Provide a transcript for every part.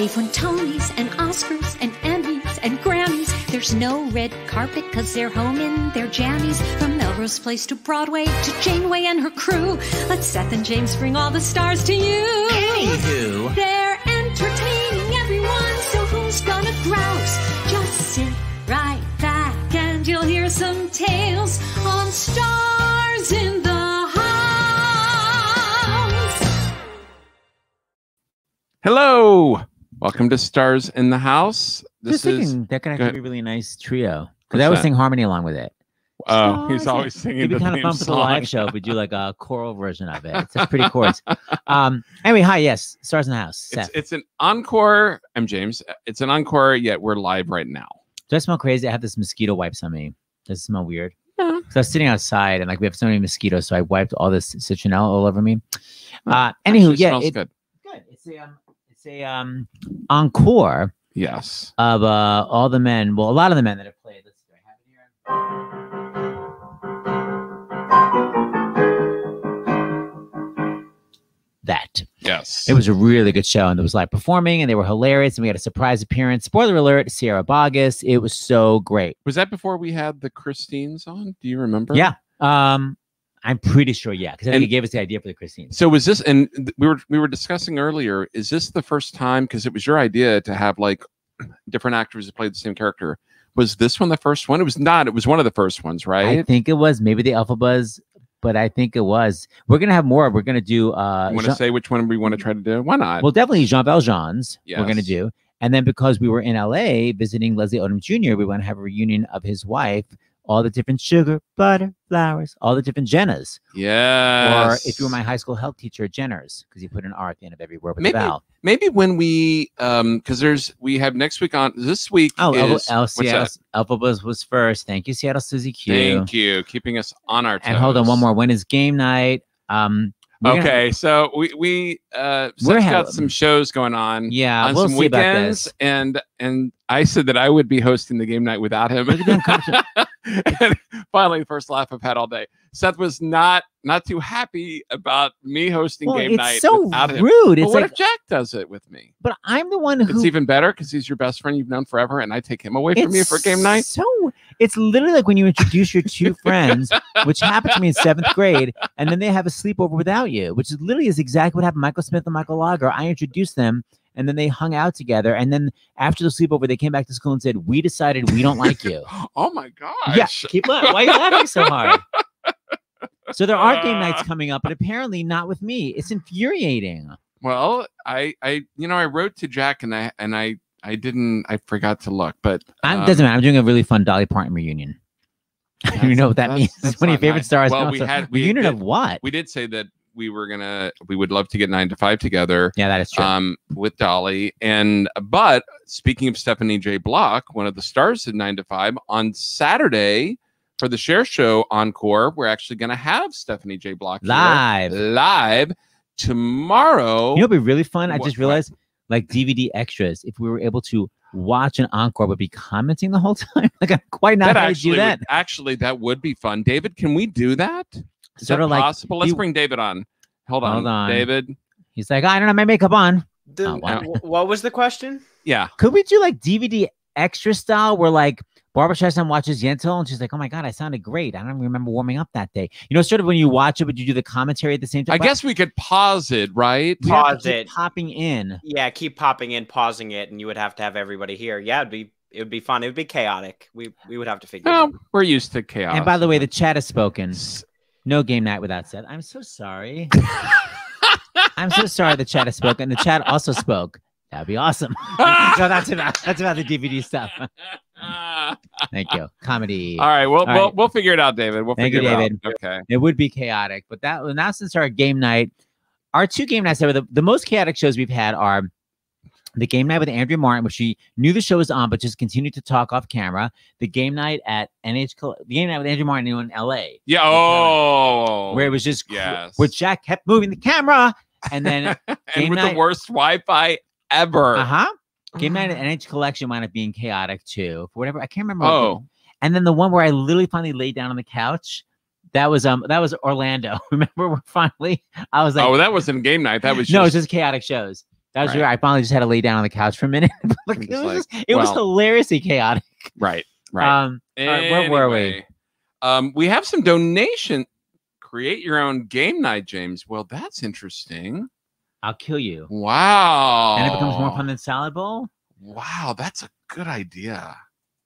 They've won Tonys and Oscars and Emmys and Grammys. There's no red carpet 'cause they're home in their jammies. From Melrose Place to Broadway to Janeway and her crew. Let Seth and James bring all the stars to you. Anywho, they're entertaining everyone, so who's gonna grouse? Just sit right back and you'll hear some tales on Stars in the House. Hello, welcome to Stars in the House. This is that could actually be a really nice trio because I always sing harmony along with it. Oh, he's always singing. It'd be kind of fun for the live show if we do like a choral version of it. It's just pretty chords. Anyway, hi, yes, Stars in the House. Seth. It's an encore. I'm James. It's an encore, yet we're live right now. Do I smell crazy? I have this mosquito wipes on me. Does it smell weird? Yeah. So I was sitting outside and like we have so many mosquitoes, so I wiped all this citronelle all over me. Anywho, yeah, smells good. Good. It's a encore. Yes. Of all the men, well, a lot of the men that have played. Let's see, do I have it here? That. Yes. It was a really good show, and there was live performing, and they were hilarious, and we had a surprise appearance. Spoiler alert, Sierra Boggess. It was so great. Was that before we had the Christines on? Do you remember? Yeah. I'm pretty sure, yeah, because I think it gave us the idea for the Christine. So was this, and we were discussing earlier, is this the first time, because it was your idea to have like different actors that played the same character. Was this one the first one? It was not. It was one of the first ones, right? I think it was maybe the Alpha Buzz, but I think it was. We're going to have more. We're going to do... you want to say which one we want to try to do? Why not? Well, definitely Jean Valjean's yes. We're going to do. And then because we were in LA visiting Leslie Odom Jr., we want to have a reunion of his wife, all the different sugar, butter, flowers, all the different Jennas. Yeah. Or if you were my high school health teacher, Jenners, because you put an R at the end of every word with a vowel. Maybe when we, because we have next week on, this week is, Alpha Buzz was first. Thank you, Seattle Susie Q. Thank you. Keeping us on our toes. And hold on, one more. When is game night? Okay, so we got some shows going on. Yeah, on we'll some see weekends, about this. and I said that I would be hosting the game night without him. And finally, the first laugh I've had all day. Seth was not too happy about me hosting game night. It's so without him. rude. But It's what like, if Jack does it with me? But I'm the one who. It's even better because he's your best friend you've known forever, and I take him away from you for game night. So it's literally like when you introduce your two friends, which happened to me in 7th grade, and then they have a sleepover without you, which literally is exactly what happened. Michael Smith and Michael Lager. I introduced them. And then they hung out together. And then after the sleepover, they came back to school and said, "We decided we don't like you." Oh my gosh. Yeah, keep laughing. Why are you laughing so hard? So there are game nights coming up, but apparently not with me. It's infuriating. Well, I wrote to Jack and I forgot to look, but it doesn't matter. I'm doing a really fun Dolly Parton reunion. I don't even know what that means. It's one of your favorite stars. Well, reunion of what? We did say that we would love to get 9 to 5 together. Yeah, that is true. With Dolly. But speaking of Stephanie J. Block, one of the stars of 9 to 5, on Saturday for the Share Show Encore, we're actually going to have Stephanie J. Block live tomorrow. You know, it'd be really fun. I just realized, like DVD extras, if we were able to watch an encore but be commenting the whole time. Like, I'm quite not how to do that. That would be fun. David, can we do that? Is that possible? Let's bring David on. Hold on, David. He's like, I don't have my makeup on. What was the question? Yeah. Could we do like DVD extra style where like Barbara Streisand watches Yentl and she's like, "Oh my God, I sounded great. I don't remember warming up that day." You know, sort of when you watch it, but you do the commentary at the same time. I guess we could pause it, right? Pause it. Popping in. Yeah, keep popping in, pausing it, and you would have to have everybody here. Yeah, it would be fun. It would be chaotic. We would have to figure it out. We're used to chaos. And by the way, the chat has spoken. No game night without Seth. I'm so sorry. I'm so sorry the chat has spoken. The chat also spoke. That'd be awesome. So that's about the DVD stuff. Thank you. Comedy. All right. We'll figure it out, David. We'll Thank figure you, it David. out. Okay. It would be chaotic, but now since our game night, our 2 game nights ever, the most chaotic shows we've had are the game night with Andrea Martin, which she knew the show was on, but just continued to talk off camera. The game night at the game night with Andrea Martin in LA. Yeah. Where it was just where Jack kept moving the camera, and then and with the worst Wi-Fi ever. Game night at NH Collection wound up being chaotic too. For whatever, I can't remember. And then the one where I literally finally laid down on the couch. That was Orlando. Remember, I was like, that wasn't game night. That was no, it's just chaotic shows. That was Right. weird. I finally just had to lay down on the couch for a minute. Like, It's it was well, hilariously chaotic. Right. Right. All right, where were we? We have some donation. Create your own game night, James. Well, that's interesting. I'll kill you. Wow. And it becomes more fun than Salad Bowl? Wow, that's a good idea.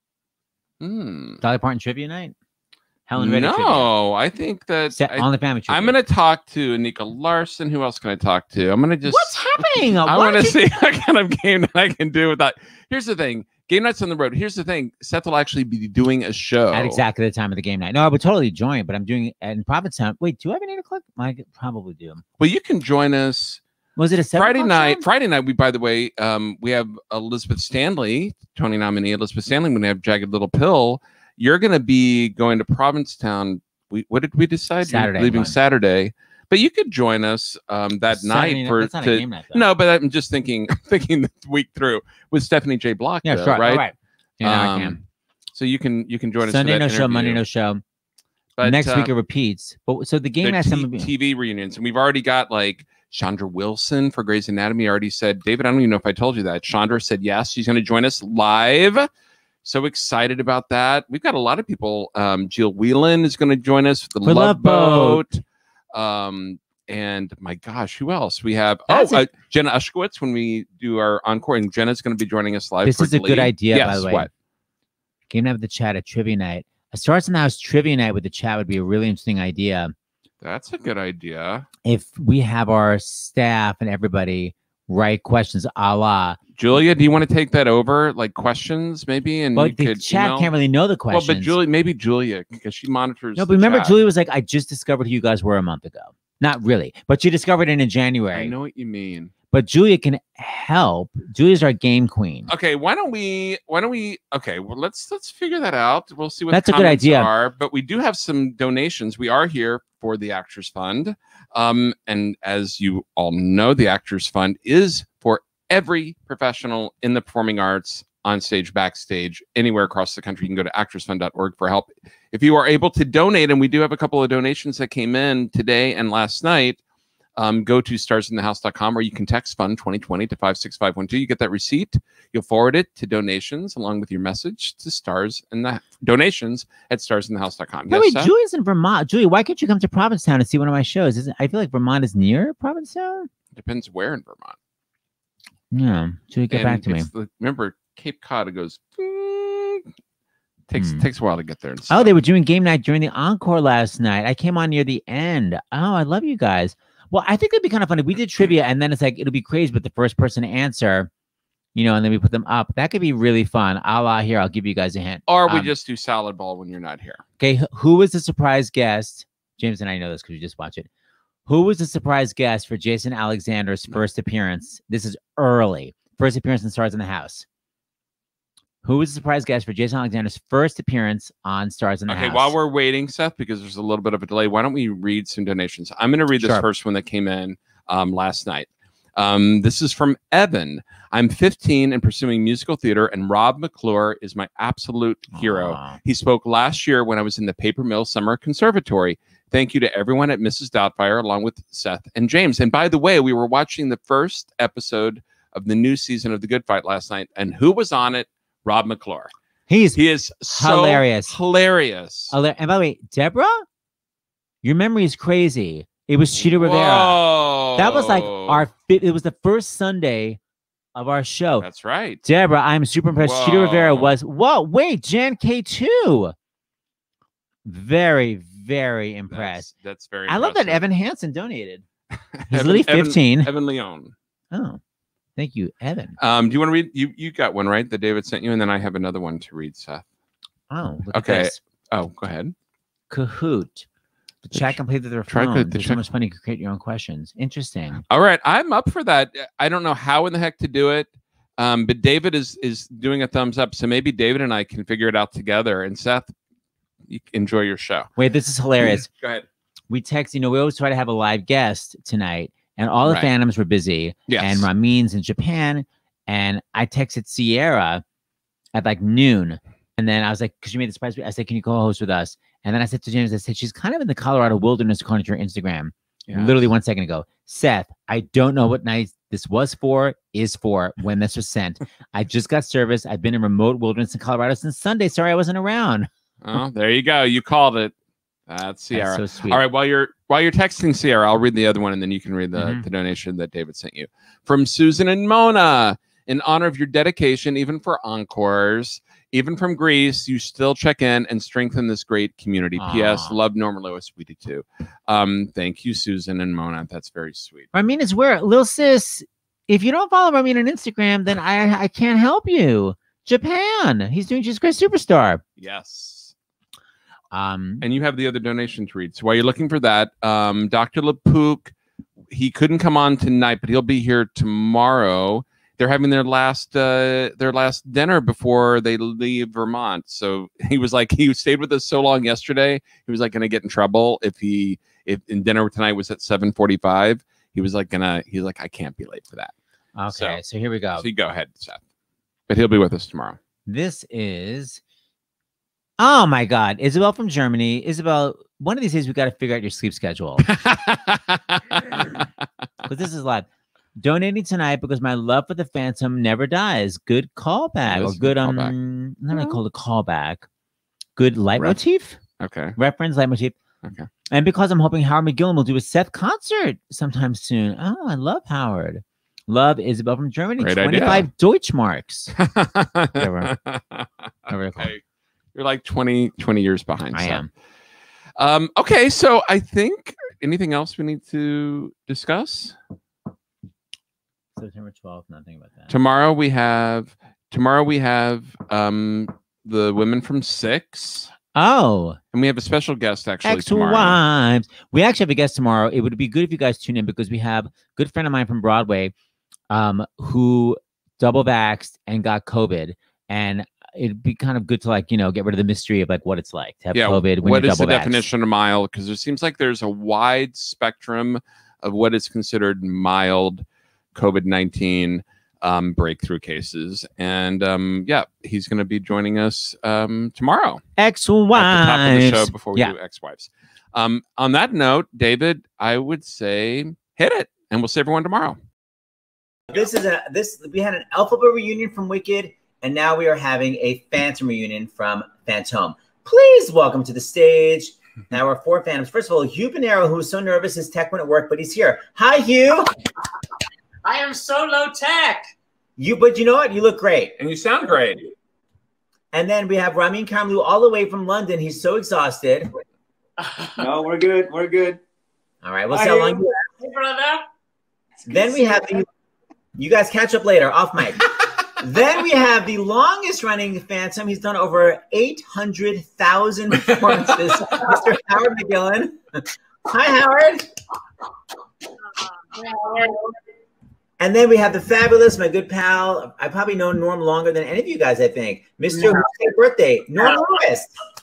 Dolly Parton trivia night? Helen Reddy trivia. No, I think that On the family trivia. I'm going to talk to Anika Larson. Who else can I talk to? I'm going to just. What's happening? I want to see what kind of game that I can do with that. Here's the thing. Game night's on the road. Here's the thing. Seth will actually be doing a show at exactly the time of the game night. No, I would totally join, but I'm doing it in Provincetown. Wait, do I have an 8 o'clock? I could probably do. Well, you can join us. Was it a 7 Friday o'clock night? time? Friday night. We, by the way, we have Elizabeth Stanley, Tony nominee Elizabeth Stanley. We're gonna have Jagged Little Pill. You're gonna be going to Provincetown. What did we decide? Saturday. Leaving Saturday. But you could join us that Saturday night for that's not a game night, though. no. But I'm just thinking the week through with Stephanie J. Block. Yeah, though, sure. right. All right. Yeah, I can. So you can join us. Sunday for that no show, interview. Monday no show. But Next week it repeats. But so the game the night, TV reunions, and we've already got like Chandra Wilson for Grey's Anatomy. Already said, David. I don't even know if I told you that. Chandra said yes. She's going to join us live. So excited about that. We've got a lot of people. Jill Whelan is going to join us for the Love Boat. And my gosh, who else? We have Jenna Ushkowitz when we do our encore, and Jenna's going to be joining us live. This is a good idea, by the way. What? Game night with the chat at trivia night. A Stars in the House trivia night with the chat would be a really interesting idea. That's a good idea. If we have our staff and everybody write questions a la Julia, do you want to take that over? Like questions, maybe? And the chat can't really know the questions. Well, but Julia, because she monitors. No, but remember, Julia was like, I just discovered who you guys were a month ago. Not really, but she discovered it in January. I know what you mean. But Julia can help. Julia's our game queen. Okay, why don't we? Okay, well, let's figure that out. We'll see what that's the a good idea. Are, but we do have some donations. We are here for the Actors Fund, and as you all know, the Actors Fund is for every professional in the performing arts, on stage, backstage, anywhere across the country. You can go to actorsfund.org for help. If you are able to donate, and we do have a couple of donations that came in today and last night. Go to starsinthehouse.com, or you can text Fund 2020 to 56512. You get that receipt. You'll forward it to donations along with your message to Stars and the Donations at starsinthehouse.com. Yes, wait, Julia's in Vermont. Julia, why can't you come to Provincetown and see one of my shows? I feel like Vermont is near Provincetown. Depends where in Vermont. Yeah, Julia, get back to me. Remember, Cape Cod, it goes. Takes a while to get there. Oh, they were doing game night during the encore last night. I came on near the end. Oh, I love you guys. Well, I think it'd be kind of funny. We did trivia, and then it's like it'll be crazy, but the first person to answer, and then we put them up. That could be really fun. Here, I'll give you guys a hint. Or we just do salad ball when you're not here. Okay, who was the surprise guest? James and I know this because we just watch it. Who was the surprise guest for Jason Alexander's first appearance? This is early. First appearance in Stars in the House. Who was the surprise guest for Jason Alexander's first appearance on Stars in the House? Okay, while we're waiting, Seth, because there's a little bit of a delay, why don't we read some donations? I'm going to read this first one that came in last night. This is from Evan. I'm 15 and pursuing musical theater, and Rob McClure is my absolute hero. Aww. He spoke last year when I was in the Paper Mill Summer Conservatory. Thank you to everyone at Mrs. Doubtfire, along with Seth and James. And by the way, we were watching the first episode of the new season of The Good Fight last night, and who was on it? Rob McClure. He is so hilarious. And by the way, Deborah, your memory is crazy. It was Cheetah Rivera. That was like it was the first Sunday of our show. That's right. Deborah, I'm super impressed. Cheetah Rivera was, Jan K2. Very, very impressed. That's very I love that Evan Hansen donated. He's Evan, literally 15. Evan Leone. Oh. Thank you, Evan. Do you want to read? You got one, right? That David sent you, and then I have another one to read, Seth. Oh, okay. Oh, go ahead. Kahoot. The chat completed their phone. There's so much fun you can create your own questions. Interesting. All right, I'm up for that. I don't know how in the heck to do it, but David is doing a thumbs up, so maybe David and I can figure it out together. And Seth, you enjoy your show. Wait, this is hilarious. Go ahead. We text. We always try to have a live guest tonight. And all the Phantoms were busy. Yes. And Ramin's in Japan. And I texted Sierra at like noon. And then I was like, because you made the surprise, I said, can you co-host with us? And then I said to James, I said, she's kind of in the Colorado wilderness according to her Instagram. Yes. Literally 1 second ago. Seth, I don't know what This is for when this was sent. I just got service. I've been in remote wilderness in Colorado since Sunday. Sorry I wasn't around. Oh, there you go. You called it. That's Sierra. That's so sweet. All right, while you're texting Sierra, I'll read the other one, and then you can read the donation that David sent you. From Susan and Mona. In honor of your dedication, even for Encores, even from Greece, you still check in and strengthen this great community. P.S. Love Norman Lewis. We do too. Thank you, Susan and Mona. That's very sweet. Ramin is where, Lil Sis, if you don't follow Ramin on Instagram, then I can't help you. Japan. He's doing Jesus Christ Superstar. Yes. And you have the other donation to read. So while you're looking for that, Dr. LaPook, he couldn't come on tonight, but he'll be here tomorrow. They're having their last dinner before they leave Vermont. So he stayed with us so long yesterday. He was like going to get in trouble if in dinner tonight was at 7:45. He's like, I can't be late for that. Okay, so here we go. So you go ahead, Seth. But he'll be with us tomorrow. This is, oh my God, Isabel from Germany. Isabel, one of these days we got to figure out your sleep schedule. But this is live. Donating tonight because my love for the Phantom never dies. Good callback, or good callback. Not I call it callback. Good leitmotif. Okay. Reference leitmotif. Okay. And because I'm hoping Howard McGillin will do a Seth concert sometime soon. Oh, I love Howard. Love Isabel from Germany. Great 25 idea. Deutschmarks. Okay. You're like 20 years behind. I am. Okay, so I think anything else we need to discuss? September 12th, nothing about that. Tomorrow we have the women from 6. Oh. And we have a special guest actually tomorrow. Ex-wives. We actually have a guest tomorrow. It would be good if you guys tune in because we have a good friend of mine from Broadway who double vaxxed and got COVID. And it'd be kind of good to get rid of the mystery of what it's like to have COVID when what you're is the double vaxxed. definition of mild? Because it seems like there's a wide spectrum of what is considered mild COVID-19 breakthrough cases. And he's going to be joining us tomorrow. Ex-wives. At the top of the show before we do ex-wives. On that note, David, I would say hit it, and we'll see everyone tomorrow. We had an Alphabet reunion from Wicked, and now we are having a Phantom reunion from Phantom. Please welcome to the stage now our 4 Phantoms. First of all, Hugh Panaro, who was so nervous his tech wouldn't work, but he's here. Hi, Hugh. I am so low tech. But you know what? You look great. And you sound great. And then we have Ramin Karimloo all the way from London. He's so exhausted. No, we're good. We're good. All right. We'll see how long you have. Hey, brother. Then we have you guys catch up later, off mic. Then we have the longest running Phantom. He's done over 800,000 performances. Mr. Howard McGillin. Hi, Howard. And then we have the fabulous, my good pal. I probably know Norm longer than any of you guys, I think. Mr. Who's birthday, Norm Lewis.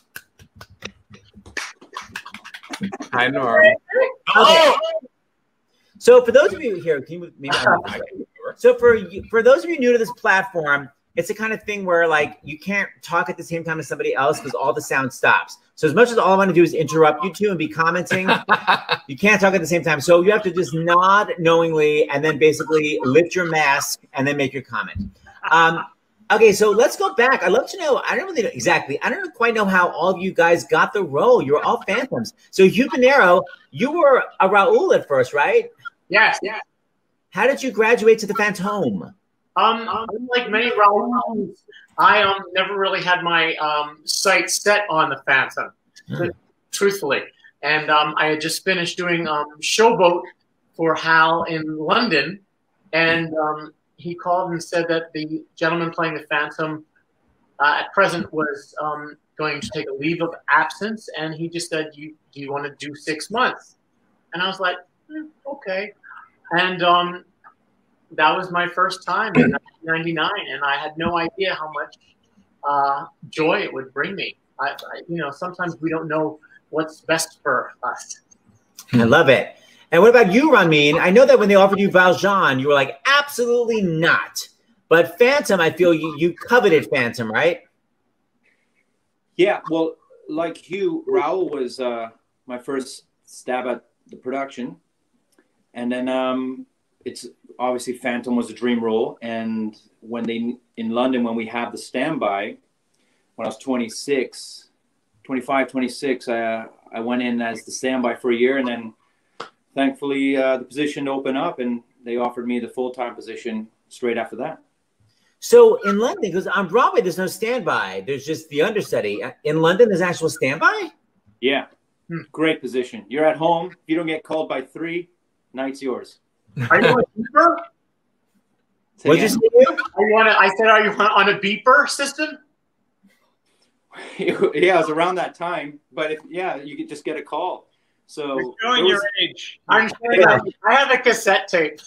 Hi, Norm. Okay. So for those of you here, can you maybe so for those of you new to this platform, it's the kind of thing where you can't talk at the same time as somebody else because all the sound stops. So as much as all I want to do is interrupt you two and be commenting, you can't talk at the same time. So you have to just nod knowingly and then basically lift your mask and then make your comment. Okay, so let's go back. I'd love to know. I don't really know exactly. I don't quite know how all of you guys got the role. You were all Phantoms. So Hugh Panaro, you were a Raoul at first, right? Yes, yeah. How did you graduate to the Phantom? Like many Raouls, I never really had my sights set on the Phantom, truthfully. And I had just finished doing Showboat for Hal in London, and he called and said that the gentleman playing the Phantom at present was going to take a leave of absence, and he just said, do you want to do 6 months? And I was like, okay. And that was my first time in 1999, and I had no idea how much joy it would bring me. Sometimes we don't know what's best for us. I love it. And what about you, Ramin? I know that when they offered you Valjean, you were like, absolutely not. But Phantom, I feel you coveted Phantom, right? Yeah, well, like Hugh, Raoul was my first stab at the production. And then it's obviously Phantom was a dream role. And when in London, when we have the standby, when I was 26, I went in as the standby for a year, and then thankfully the position opened up and they offered me the full-time position straight after that. So in London, because on Broadway, there's no standby. There's just the understudy. In London, there's actual standby? Yeah. Great position. You're at home. If you don't get called by 3, night's yours. Are you on a beeper? What'd you say? I said, are you on a beeper system? Yeah, it was around that time. But you could just get a call. So you're showing your age. I'm saying I have a cassette tape.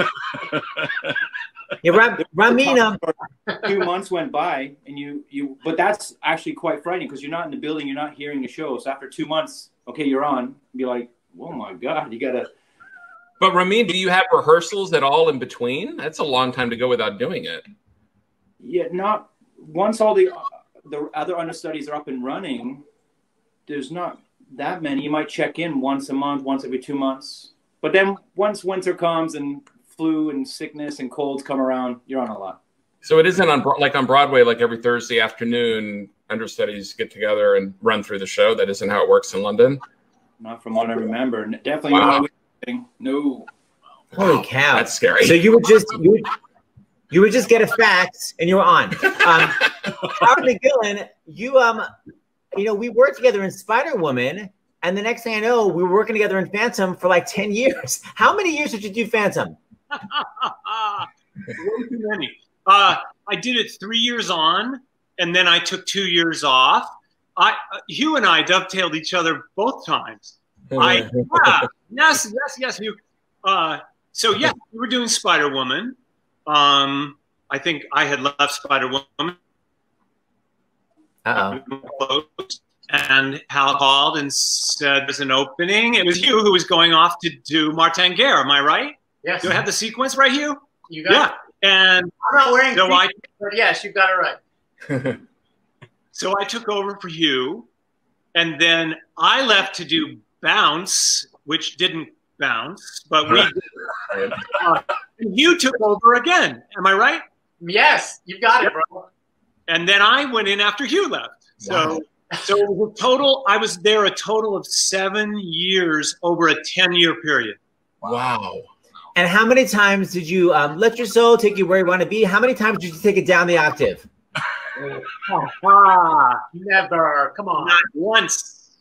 Yeah, Ramin. 2 months went by, and but that's actually quite frightening because you're not in the building, you're not hearing the show. So after 2 months, okay, you're on. You're like, oh my God, you gotta. But Ramin, do you have rehearsals at all in between? That's a long time to go without doing it. Yeah, not once all the other understudies are up and running. There's not that many. You might check in once a month, once every 2 months. But then once winter comes and flu and sickness and colds come around, you're on a lot. So it isn't on Broadway, like every Thursday afternoon, understudies get together and run through the show. That isn't how it works in London. Not from what I remember. Definitely wow. No. Holy cow, that's scary. So you would just get a fax and you were on. Howard McGillin, we worked together in Spider-Woman, and the next thing I know, we were working together in Phantom for like 10 years. How many years did you do Phantom? Way too many. I did it 3 years on, and then I took 2 years off. Hugh and I dovetailed each other both times. Yes, Hugh. So yeah, we were doing Spider-Woman. I think I had left Spider-Woman. And Hal called and said there's an opening. It was Hugh who was going off to do Martin Guerre. Am I right? Yes. Do I have the sequence right, Hugh? You got it. And I'm not wearing so but yes, you got it right. So I took over for Hugh, and then I left to do Bounce, which didn't bounce, but we did. And Hugh took over again. Am I right? Yes, you got it, bro. And then I went in after Hugh left. So it was I was there a total of 7 years over a 10-year period. Wow. And how many times did you let your soul take you where you want to be? How many times did you take it down the octave? Never. Come on. Not once.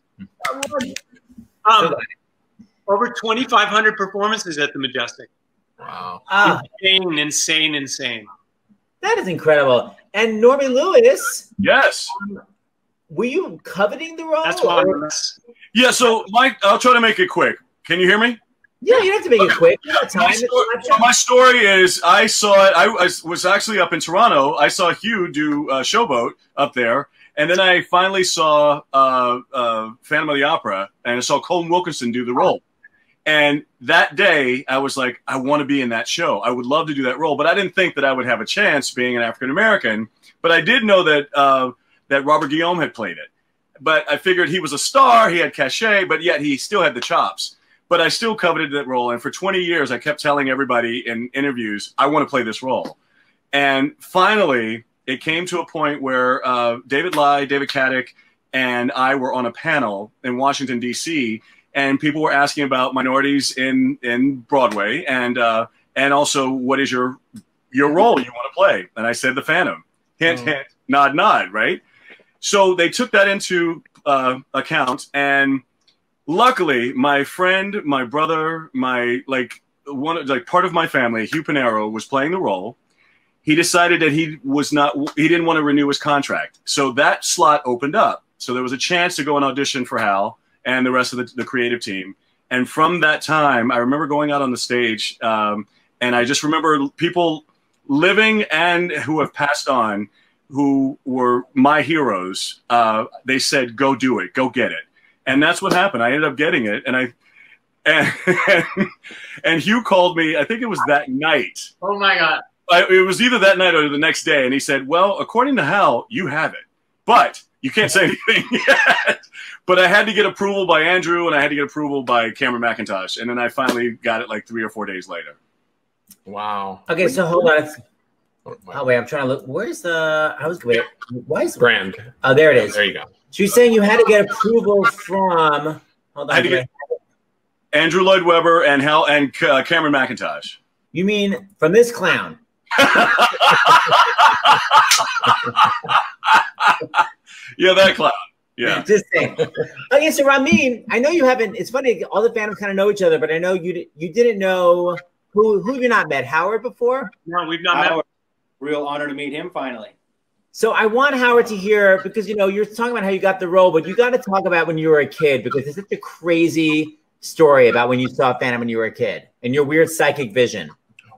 Over 2,500 performances at the Majestic. Wow. Insane. That is incredible. And Normie Lewis. Yes. Were you coveting the role? That's why. Yeah, so Mike, I'll try to make it quick. Can you hear me? Yeah, you have to make it quick. My story is I saw it. I was actually up in Toronto. I saw Hugh do Showboat up there. And then I finally saw Phantom of the Opera, and I saw Colton Wilkinson do the role. And that day, I was like, I want to be in that show. I would love to do that role. But I didn't think that I would have a chance being an African-American. But I did know that that Robert Guillaume had played it. But I figured he was a star. He had cachet, but yet he still had the chops. But I still coveted that role. And for 20 years, I kept telling everybody in interviews, I want to play this role. And finally, it came to a point where David Lai, David Caddick, and I were on a panel in Washington, D.C., and people were asking about minorities in Broadway and also what is your role you want to play? And I said the Phantom. Hint, hint, nod, nod, right? So they took that into account, and luckily, my friend, my brother, part of my family, Hugh Panaro, was playing the role. He decided that he didn't want to renew his contract. So that slot opened up. So there was a chance to go and audition for Hal and the rest of the creative team. And from that time, I remember going out on the stage, and I just remember people living and who have passed on, who were my heroes. They said, go do it, go get it. And that's what happened. I ended up getting it. And Hugh called me, I think it was that night. Oh my God. It was either that night or the next day. And he said, well, according to Hal, you have it, but you can't say anything yet. But I had to get approval by Andrew, and I had to get approval by Cameron McIntosh. And then I finally got it like 3 or 4 days later. Wow. Okay, so hold on. Oh wait, I'm trying to look. Where's the? Why is brand? Oh, there it is. There you go. So you're saying you had to get approval from? Hold I had to on. get Andrew Lloyd Webber and Cameron McIntosh. You mean from this clown? Yeah, that clown. Yeah. Just saying. Okay, so Ramin, I know you haven't. It's funny. All the Phantoms kind of know each other, but I know you didn't know who have you not met? Howard before? No, we've not met. Real honor to meet him finally. So I want Howard to hear, because you're talking about how you got the role, but you got to talk about when you were a kid, because it's such a crazy story about when you saw Phantom when you were a kid and your weird psychic vision.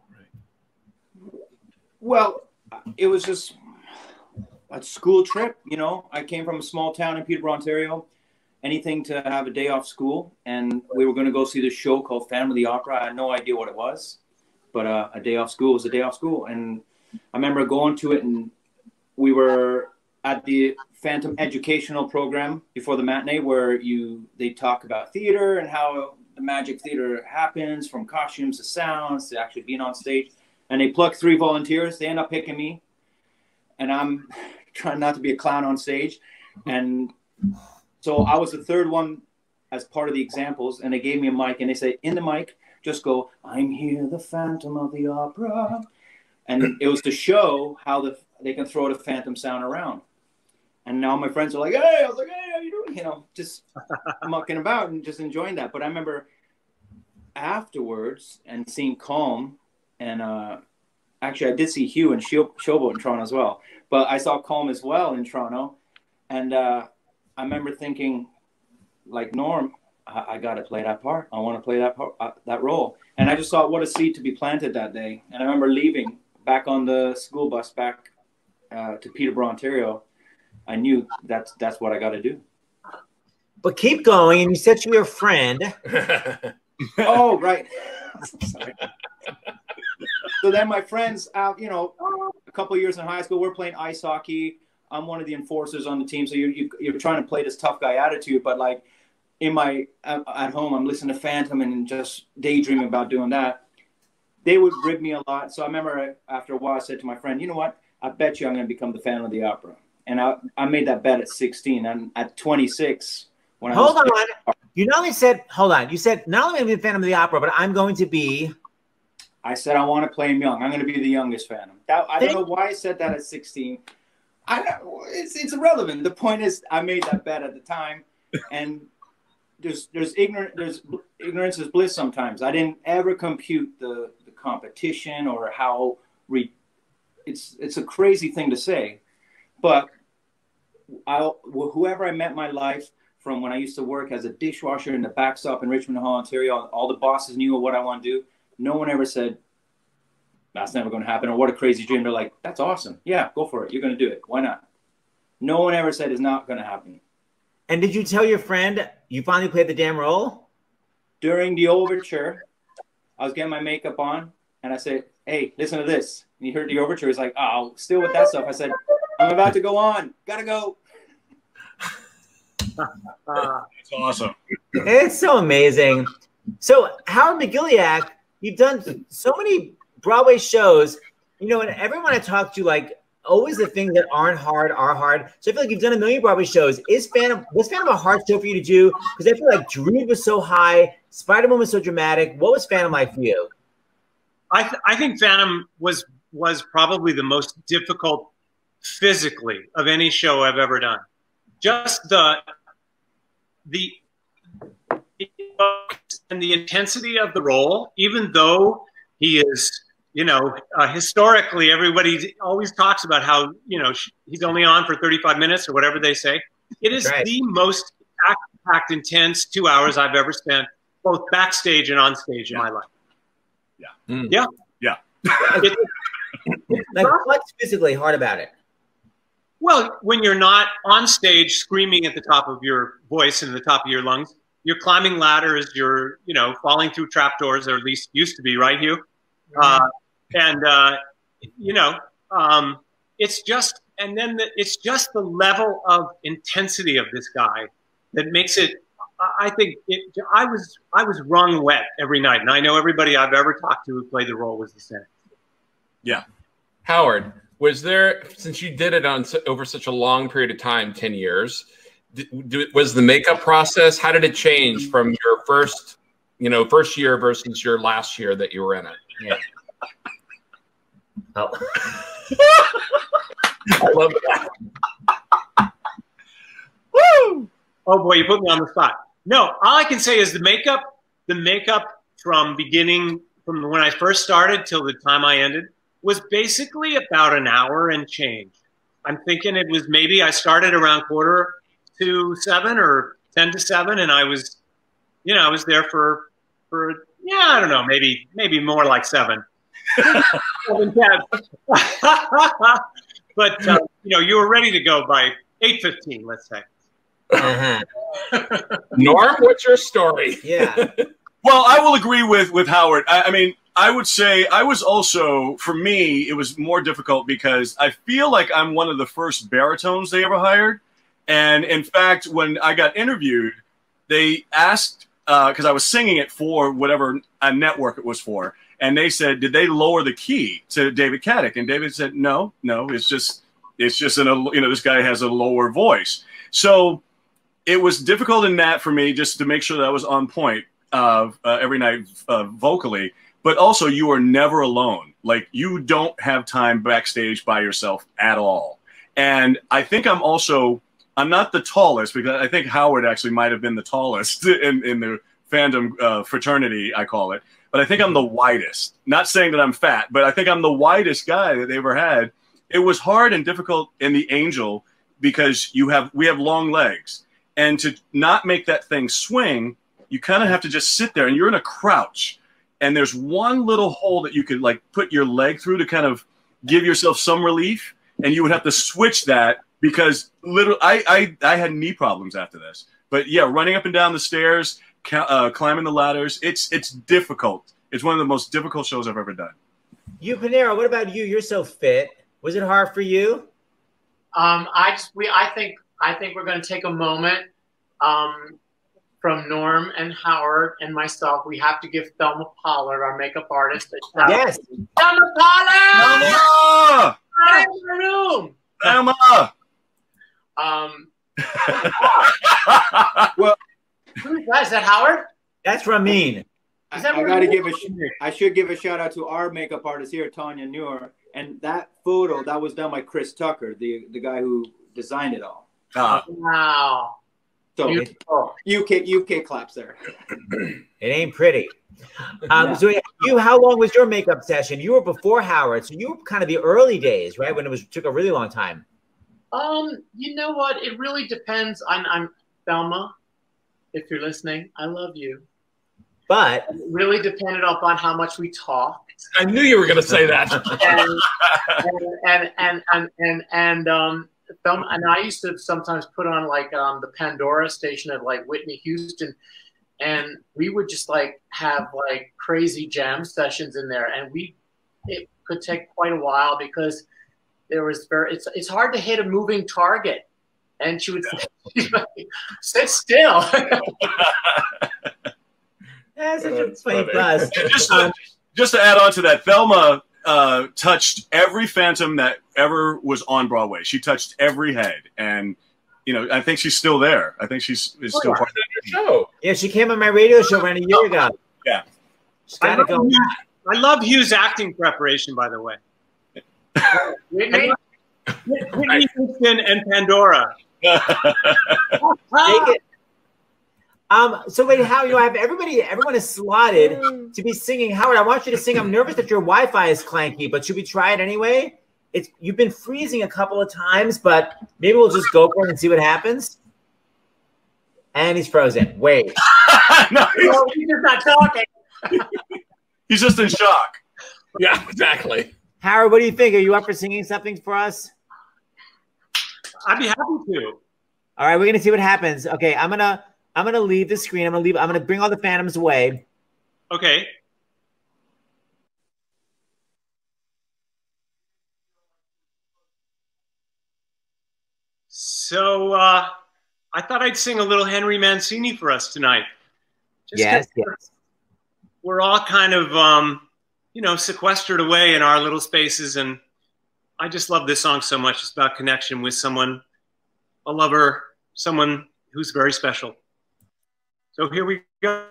Well, it was just a school trip. I came from a small town in Peterborough, Ontario. Anything to have a day off school, and we were going to go see this show called Phantom of the Opera. I had no idea what it was, but a day off school was a day off school, and I remember going to it, and we were at the Phantom educational program before the matinee, where they talk about theater and how the magic theater happens, from costumes to sounds to actually being on stage. And they pluck 3 volunteers. They end up picking me, and I'm trying not to be a clown on stage. And so I was the third one as part of the examples, and they gave me a mic, and they said, in the mic, just go, "I'm here, the Phantom of the Opera." And it was to show how they can throw the Phantom sound around. And now my friends are like, "Hey," I was like, "Hey, how you doing?" Just mucking about and just enjoying that. But I remember afterwards and seeing Calm, and actually I did see Hugh and Showboat in Toronto as well. But I saw Calm as well in Toronto. And I remember thinking, like Norm, I got to play that part. I want to play that role. And I just thought, what a seed to be planted that day. And I remember leaving back on the school bus back to Peterborough, Ontario. I knew that's what I got to do. But keep going. And you said to your friend. Oh, right. Sorry. So then my friends out, a couple of years in high school, we're playing ice hockey. I'm one of the enforcers on the team. So you're trying to play this tough guy attitude, but like at home, I'm listening to Phantom and just daydreaming about doing that. They would rib me a lot. So I remember after a while, I said to my friend, "You know what? I bet you I'm going to become the Phantom of the Opera." And I made that bet at 16. And at 26, when Hold on. You not only said, hold on. You said, not only am I going to be the Phantom of the Opera, but I'm going to be. I said, I want to play him young. I'm going to be the youngest Phantom. I don't know why I said that at 16. It's irrelevant. The point is, I made that bet at the time. And there's ignorance is bliss sometimes. I didn't ever compute the competition or how it's a crazy thing to say. But whoever I met in my life, from when I used to work as a dishwasher in the backstop in Richmond Hall, Ontario, all the bosses knew what I want to do. No one ever said, "That's never going to happen," or "What a crazy dream." They're like, "That's awesome. Yeah, go for it. You're going to do it. Why not?" No one ever said it's not going to happen. And did you tell your friend you finally played the damn role? During the overture, I was getting my makeup on, and I said, "Hey, listen to this." And he heard the overture. He's like, "Oh, still with that stuff." I said, "I'm about to go on. Gotta go." It's awesome. It's so amazing. So Howard McGillin, you've done so many Broadway shows, and everyone I talk to, like, always the things that aren't hard are hard. So I feel like you've done a million Broadway shows. Was Phantom a hard show for you to do? Because I feel like Drood was so high, Spider-Man was so dramatic. What was Phantom like for you? I think Phantom was probably the most difficult physically of any show I've ever done. Just the and the intensity of the role, even though he is, historically, everybody always talks about how, he's only on for 35 minutes or whatever they say. It is the most act-packed, intense 2 hours I've ever spent, both backstage and on stage in my life. Yeah. Mm. Yeah. Yeah. Like, what's physically hard about it? Well, when you're not on stage screaming at the top of your voice and the top of your lungs, you're climbing ladders, you're, falling through trapdoors, or at least used to be, right, Hugh? It's just, and then it's just the level of intensity of this guy that makes it I think I was wrung wet every night, and I know everybody I've ever talked to who played the role was the same. Yeah. Howard, was there, since you did it over such a long period of time, 10 years, was the makeup process, how did it change from your first year versus your last year that you were in it? Yeah. Oh. I love that. Woo! Oh boy, you put me on the spot. No, all I can say is the makeup from when I first started till the time I ended was basically about an hour and change. I'm thinking it was maybe I started around 6:45 or 6:50, and I was there for I don't know, maybe more like 7. 7, 10. But you were ready to go by 8:15, let's say. Norm, what's your story? Yeah. Well, I will agree with Howard. I mean, I would say I was also, for me, it was more difficult because I feel like I'm one of the first baritones they ever hired. And in fact, when I got interviewed, they asked, because I was singing it for whatever network it was for. And they said, did they lower the key to David Caddick? And David said, no, it's just this guy has a lower voice. So it was difficult in that for me just to make sure that I was on point every night vocally. But also, you are never alone. Like, you don't have time backstage by yourself at all. And I think I'm not the tallest, because I think Howard actually might have been the tallest in the fandom fraternity, I call it. But I think I'm the widest. Not saying that I'm fat, but I think I'm the widest guy that they ever had. It was hard and difficult in the Angel because we have long legs. And to not make that thing swing, you kind of have to just sit there, and you're in a crouch. And there's one little hole that you could like put your leg through to kind of give yourself some relief. And you would have to switch that because I had knee problems after this. But yeah, running up and down the stairs, climbing the ladders, it's difficult. It's one of the most difficult shows I've ever done. You, Panaro, what about you? You're so fit. Was it hard for you? I think we're going to take a moment from Norm and Howard and myself. We have to give Thelma Pollard, our makeup artist, a shout. Yes. Thelma Pollard! Thelma! Get in the room! Thelma! Well, is that Howard? That's Ramin. I should give a shout out to our makeup artist here, Tanya Noor. And that photo, that was done by Chris Tucker, the guy who designed it all. Wow. So UK claps there. It ain't pretty. So you, how long was your makeup session? You were before Howard, so you were kind of the early days, right? When it took a really long time. You know what? It really depends. I'm Thelma. If you're listening, I love you. But it really depended upon how much we talked. I knew you were going to say that. Thelma, and I used to sometimes put on like the Pandora station at like Whitney Houston, and we would just like have like crazy jam sessions in there, and it could take quite a while because there was it's hard to hit a moving target, and she would sit still. That's such a funny buzz. Just to add on to that, Thelma touched every Phantom that ever was on Broadway. She touched every head, and I think she's still there. I think she's still part of the show. Yeah, she came on my radio show around a year ago. Yeah, I love Hugh's acting preparation, by the way. Whitney Houston and Pandora. Take it. So wait, how everyone is slotted to be singing. Howard, I want you to sing. I'm nervous that your Wi-Fi is clanky, but should we try it anyway? You've been freezing a couple of times, but maybe we'll just go for it and see what happens. And he's frozen. Wait. No, he's just not talking. He's just in shock. Yeah, exactly. Howard, what do you think? Are you up for singing something for us? I'd be happy to. All right, we're gonna see what happens. Okay, I'm gonna leave the screen. I'm gonna bring all the Phantoms away. Okay. So I thought I'd sing a little Henry Mancini for us tonight. Yes. We're all kind of, sequestered away in our little spaces, and I just love this song so much. It's about connection with someone, a lover, someone who's very special. So here we go.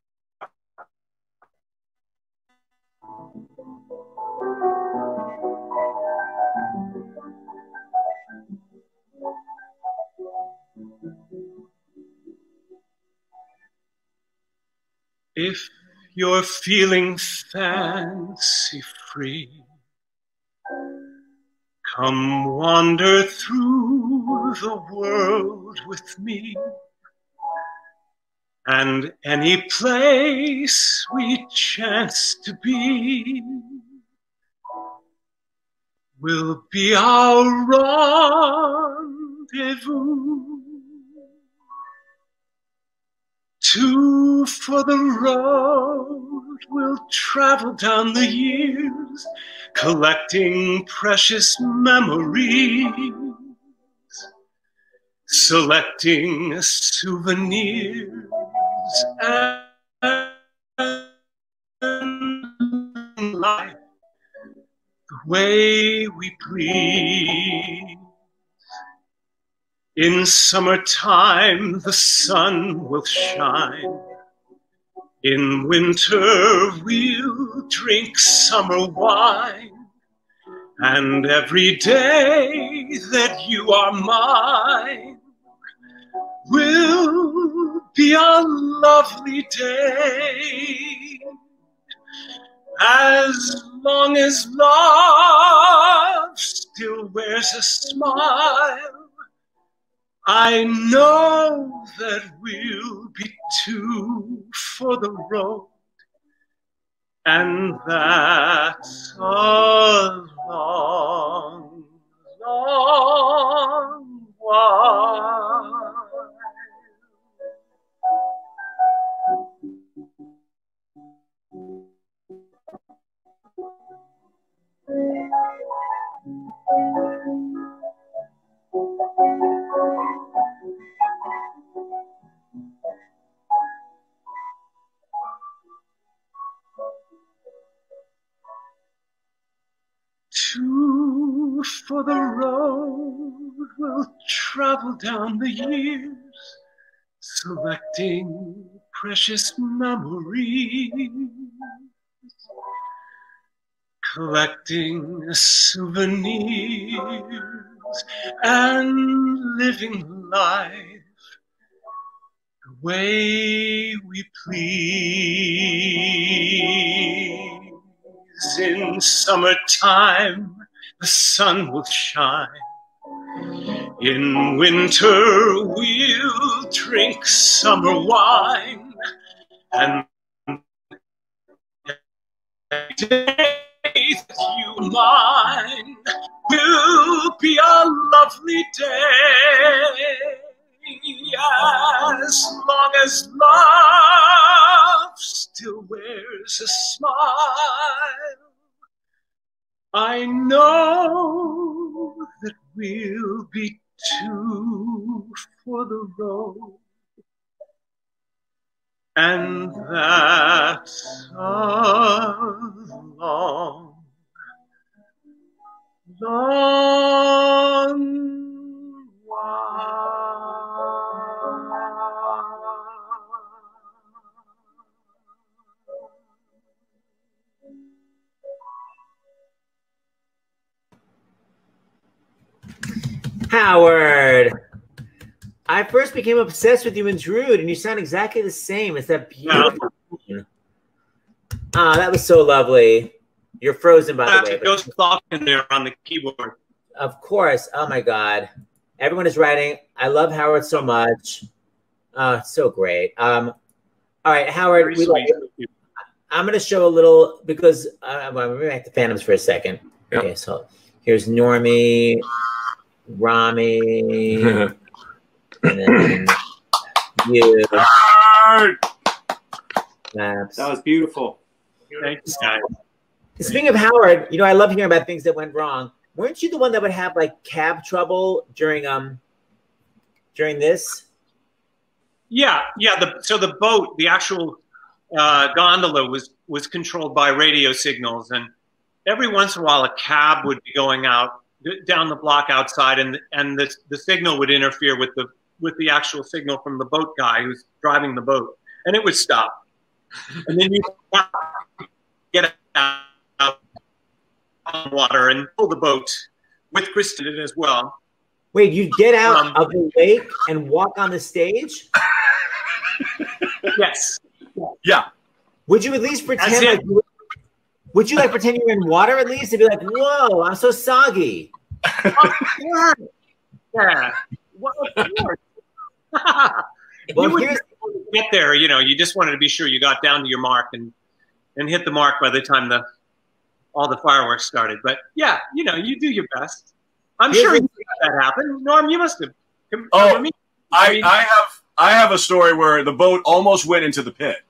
If you're feeling fancy free, come wander through the world with me, and any place we chance to be will be our rendezvous. Two for the road, we'll travel down the years, collecting precious memories, selecting souvenirs, and life the way we please. In summertime, the sun will shine. In winter, we'll drink summer wine. And every day that you are mine will be a lovely day. As long as love still wears a smile, I know that we'll be two for the road, and that's a long, long while. Two for the road, we'll travel down the years, selecting precious memories, collecting souvenirs, and living life the way we please. In summertime, the sun will shine. In winter, we'll drink summer wine. And every day that you are mine will be a lovely day. As long as love still wears a smile, I know that we'll be two for the road, and that's a long, long while. Howard, I first became obsessed with you in Druid, and you sound exactly the same. It's that beautiful. Ah, that was so lovely. You're frozen, by the way. Ghost clock in there on the keyboard. Of course. Oh my God. Everyone is writing. I love Howard so much. So great. All right, Howard. I'm going to show a little because I'm going back to Phantoms for a second. Yep. Okay, so here's Normie, Rami, and then you. That was beautiful. Thank you, guys. Speaking of Howard, I love hearing about things that went wrong. Weren't you the one that would have like cab trouble during this? Yeah. So the boat, the actual gondola was controlled by radio signals, and every once in a while a cab would be going out down the block outside, and the signal would interfere with the actual signal from the boat guy who's driving the boat, and it would stop. And then you get out on water and pull the boat with Kristen in it as well. Wait, you get out of the lake and walk on the stage? Yes. Yeah. Would you at least pretend would you pretend you were in water at least? And be like, whoa, I'm so soggy. Of course. Yeah. Well, of course. Well, you wouldn't get there, you just wanted to be sure you got down to your mark and hit the mark by the time all the fireworks started. But yeah, you do your best. I'm sure you had that happen. Norm, you must have. Oh, I have a story where the boat almost went into the pit.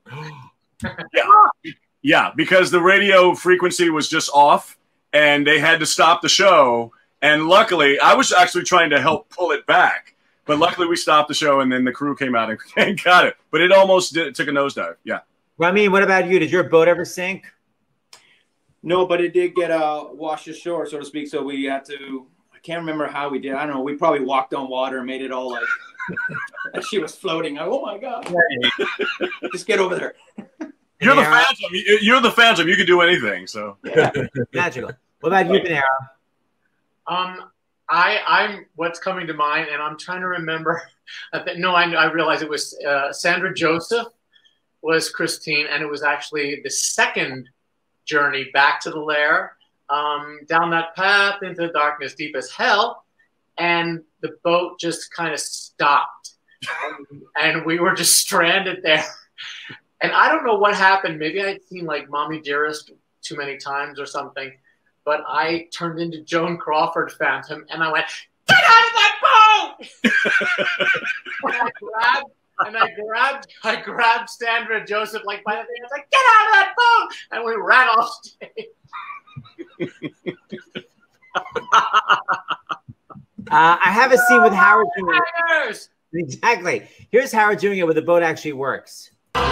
Yeah, because the radio frequency was just off, and they had to stop the show. And luckily, I was actually trying to help pull it back, but luckily we stopped the show, and then the crew came out and got it. But it almost took a nosedive. Yeah. Ramin, what about you? Did your boat ever sink? No, but it did get washed ashore, so to speak. So we had to. I can't remember how we did. I don't know. We probably walked on water and made it all like she was floating. Oh my god! Just get over there. You're the Phantom. You're the Phantom. You can do anything. So yeah, magical. What about you, Panaro? I'm what's coming to mind, and I'm trying to remember. I realized it was Sandra Joseph was Christine, and it was actually the second journey back to the lair, down that path into the darkness, deep as hell, and the boat just kind of stopped, and we were just stranded there. And I don't know what happened. Maybe I'd seen like Mommy Dearest too many times or something. But I turned into Joan Crawford Phantom, and I went, "Get out of that boat!" and I grabbed Sandra Joseph like by the thing. I was like, "Get out of that boat!" And we ran off stage. I have a scene with Howard doing it. Exactly. Here's Howard doing it where the boat actually works.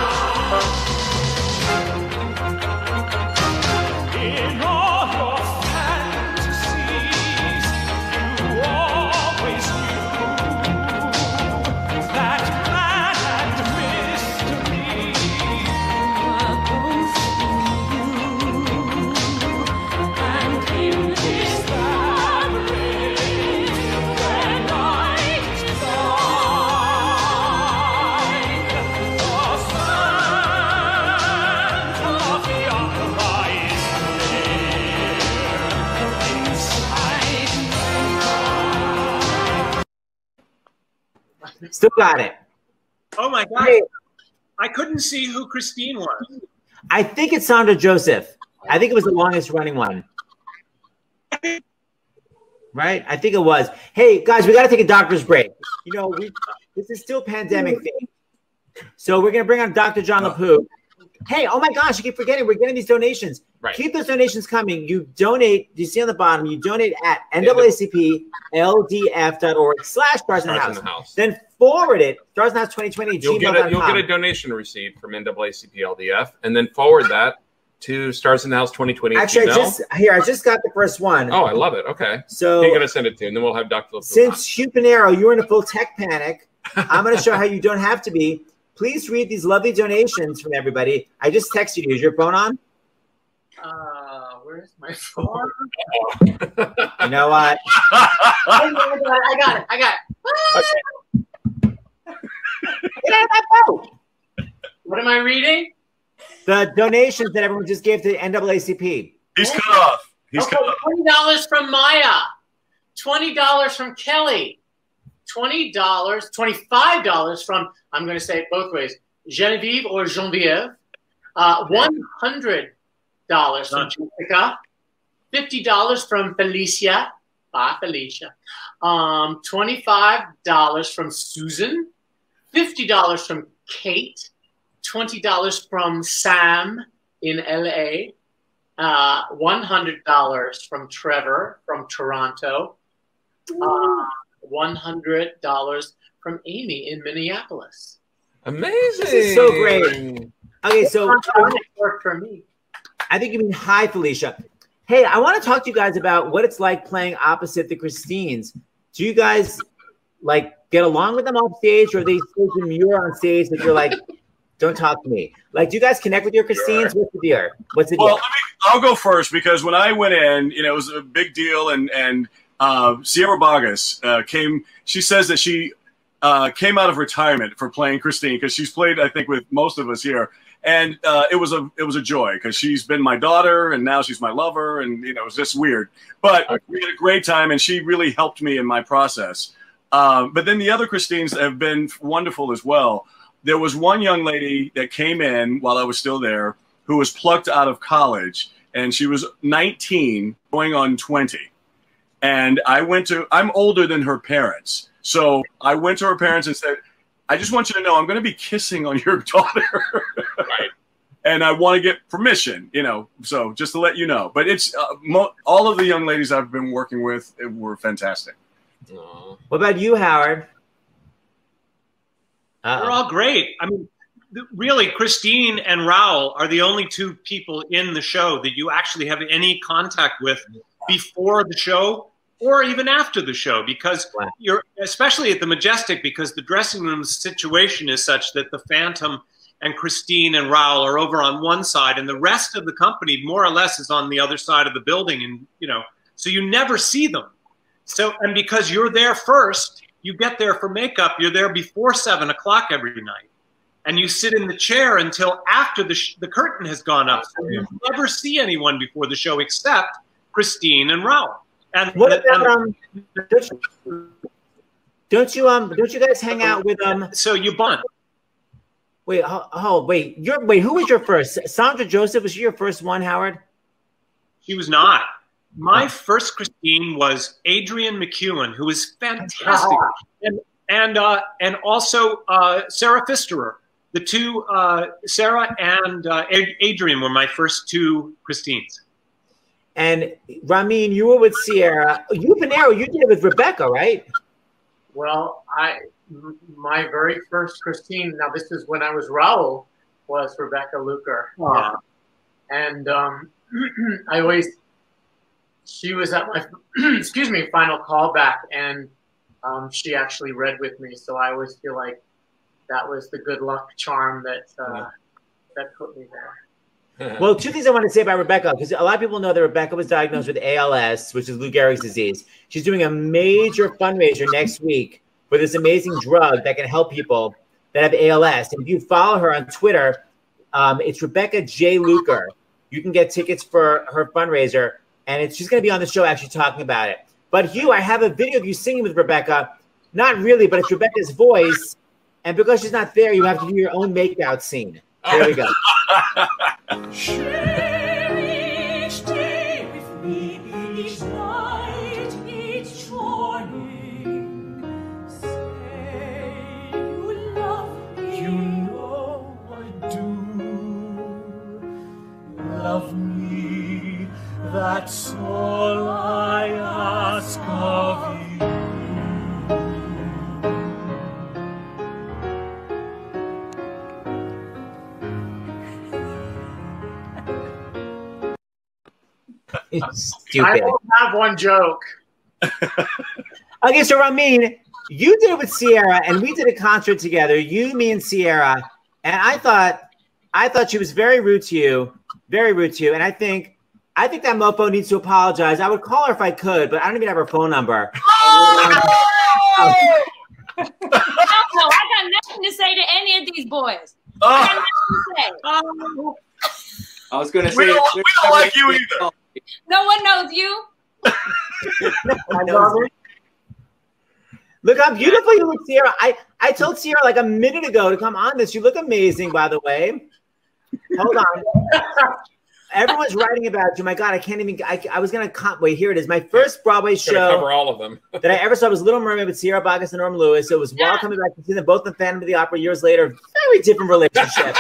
Still got it. Oh my God. Hey. I couldn't see who Christine was. I think it's Sandra Joseph. I think it was the longest running one. Right? I think it was. Hey, guys, we got to take a doctor's break. This is still pandemic thing. So we're going to bring on Dr. Jon LaPook. Hey, oh my gosh, I keep forgetting. We're getting these donations. Right. Keep those donations coming. You donate. You see on the bottom, you donate at NAACPLDF.org/Stars in the House. Then forward it, Stars in the House 2020. You'll get a donation receipt from NAACP-LDF, and then forward that to Stars in the House 2020. Actually, I just got the first one. Oh, I love it. Okay. So you're going to send it to, and then we'll have Dr. LaPook. Since Hugh Panaro, you're in a full tech panic, I'm going to show how you don't have to be. Please read these lovely donations from everybody. I just texted you. Is your phone on? Where's my phone? You know what? I got it. Get out of that boat. What am I reading? The donations that everyone just gave to NAACP. He's cut off. He's cut off. $20 from Maya. $20 from Kelly. $20, $25 from, I'm going to say it both ways, Genevieve or Genevieve. $100 from Jessica. $50 from Felicia. Bye, Felicia. $25 from Susan. $50 from Kate. $20 from Sam in LA. $100 from Trevor from Toronto. $100 from Amy in Minneapolis. Amazing. This is so great. Okay, so worked for me. I think you mean hi, Felicia. Hey, I want to talk to you guys about what it's like playing opposite the Christines. Do you guys like get along with them off stage, or are they so demure on stage that you're like, don't talk to me? Like, do you guys connect with your Christines? What's the deal? What's the deal? Well, I'll go first because when I went in, you know, it was a big deal, and Sierra Boggess came. She says that she came out of retirement for playing Christine because she's played, I think, with most of us here. And it was a joy because she's been my daughter and now she's my lover, and you know, it was just weird. But we had a great time, and she really helped me in my process. But then the other Christines have been wonderful as well. There was one young lady that came in while I was still there who was plucked out of college, and she was 19 going on 20. And I'm older than her parents. So I went to her parents and said, I just want you to know I'm going to be kissing on your daughter. Right. And I want to get permission, you know, so just to let you know. But it's all of the young ladies I've been working with were fantastic. What about you, Howard? They're all great. I mean, really, Christine and Raul are the only two people in the show that you actually have any contact with before the show or even after the show, because you're, especially at the Majestic, because the dressing room situation is such that the Phantom and Christine and Raul are over on one side, and the rest of the company more or less is on the other side of the building, and you know, so you never see them. So, and because you're there first, you get there for makeup, you're there before 7 o'clock every night, and you sit in the chair until after the curtain has gone up. So you never see anyone before the show except Christine and Raul. And what about, don't you guys hang out with So you bond. Wait, who was your first? Sandra Joseph, was she your first one, Howard? She was not. My first Christine was Adrienne McGillin, who was fantastic, and also Sarah Pfisterer. The two, Sarah and Adrienne, were my first two Christines. And Ramin, you were with Sierra. You, Panaro, you did it with Rebecca, right? Well, my very first Christine, now this is when I was Raul, was Rebecca Luker. Yeah. And she was at my, excuse me, final callback, and she actually read with me. So I always feel like that was the good luck charm that put me there. Well, two things I want to say about Rebecca, because a lot of people know that Rebecca was diagnosed with ALS, which is Lou Gehrig's disease. She's doing a major fundraiser next week for this amazing drug that can help people that have ALS. And if you follow her on Twitter, it's Rebecca J. Luker. You can get tickets for her fundraiser, and she's going to be on the show actually talking about it. But Hugh, I have a video of you singing with Rebecca. Not really, but it's Rebecca's voice. And because she's not there, you have to do your own makeout scene. There we go. Share each day with me, each night, each morning. Say you love me. You know I do. Love me, that's all I ask of you. Stupid. I don't have one joke. Okay, so Ramin, you did it with Sierra, and we did a concert together. You, me, and Sierra, and I thought she was very rude to you, and I think that mofo needs to apologize. I would call her if I could, but I don't even have her phone number. I got nothing to say to any of these boys. I got nothing to say. I was going to say we don't like you either. No one knows you. Look how beautiful you look, Sierra. I told Sierra like a minute ago to come on this. You look amazing, by the way. Hold on. Everyone's writing about you. My God, I can't even. I was going to wait. Here it is. My first Broadway show cover all of them. that I ever saw was Little Mermaid with Sierra Boggess and Norm Lewis. So it was wild coming back to see them both in Phantom of the Opera years later. Very different relationship.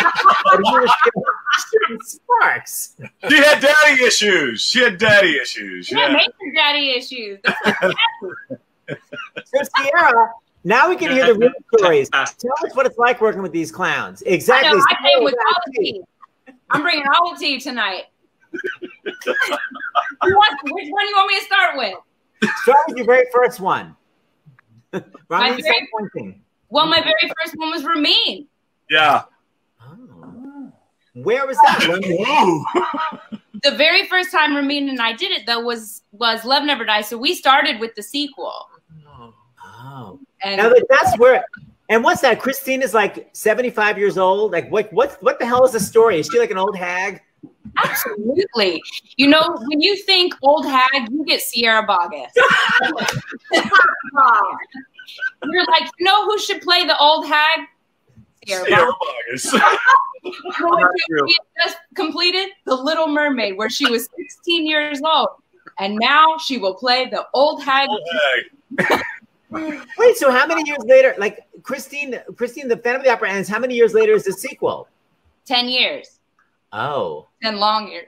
Sparks. She had daddy issues. Yeah, major daddy issues. So Sierra, Now we can hear the real stories. Tell us what it's like working with these clowns. Exactly. I know, I came with all the tea. I'm bringing all the tea tonight. Which one do you want me to start with? Start with your very first one. Well, my very first one was Ramin. Yeah. Where was that? The very first time Ramin and I did it, though, was Love Never Dies. So we started with the sequel. Oh. And now that's where. And what's that? Christine is like 75 years old. Like what the hell is the story? Is she like an old hag? Absolutely. You know, when you think old hag, you get Sierra Boggess. You're like, you know who should play the old hag? Sierra Boggess. She just completed The Little Mermaid, where she was 16 years old, and now she will play the old hag. Wait, so how many years later? Like Christine, the Phantom of the Opera ends. How many years later is the sequel? 10 years. Oh. 10 long years.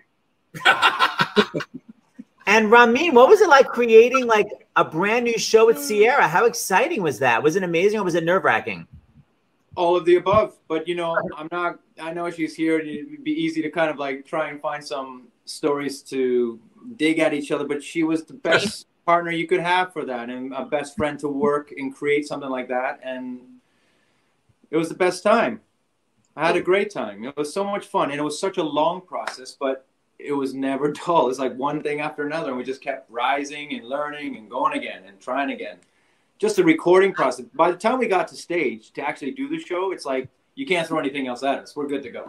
And Ramin, what was it like creating like a brand new show with Sierra? How exciting was that? Was it amazing or was it nerve-wracking? All of the above. But, you know, I know she's here and it'd be easy to kind of like try and find some stories to dig at each other. But she was the best partner you could have for that and a best friend to work and create something like that. And it was the best time. I had a great time. It was so much fun. And it was such a long process, but it was never dull. It's like one thing after another. And we just kept rising and learning and going again and trying again. Just the recording process. By the time we got to stage to actually do the show, it's like, you can't throw anything else at us. We're good to go.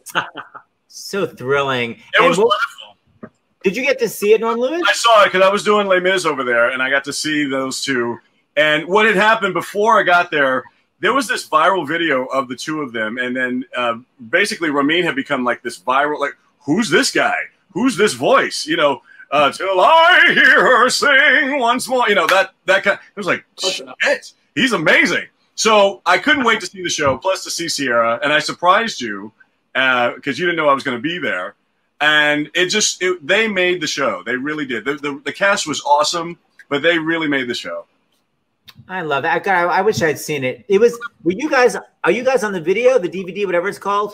So thrilling. It was wonderful. Did you get to see it, Norm Lewis? I saw it because I was doing Les Mis over there, and I got to see those two. And what had happened before I got there, there was this viral video of the two of them, and then basically Ramin had become like this viral, like, who's this guy? Who's this voice? You know, till I hear her sing once more. You know, that kind. It was like, shit, he's amazing. So I couldn't wait to see the show, plus to see Sierra, and I surprised you because you didn't know I was going to be there. And they made the show. They really did. The cast was awesome, but they really made the show. I love that. I wish I'd seen it. Are you guys on the video, the DVD, whatever it's called?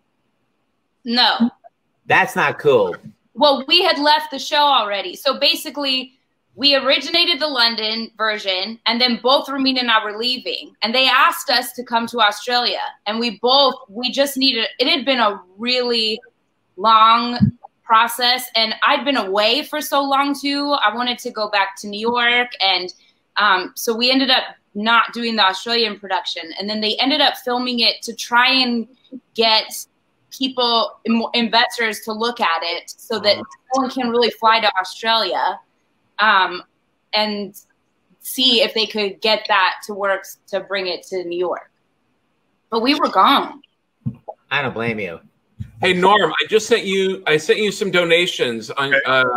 No. That's not cool. Well, we had left the show already. So basically, we originated the London version, and then both Ramin and I were leaving. And they asked us to come to Australia. And we just needed, it had been a really long process. And I'd been away for so long, too. I wanted to go back to New York. And so we ended up not doing the Australian production. And then they ended up filming it to try and get people, investors, to look at it so that no one can really fly to Australia and see if they could get that to work to bring it to New York. But we were gone. I don't blame you. Hey, Norm, I sent you some donations on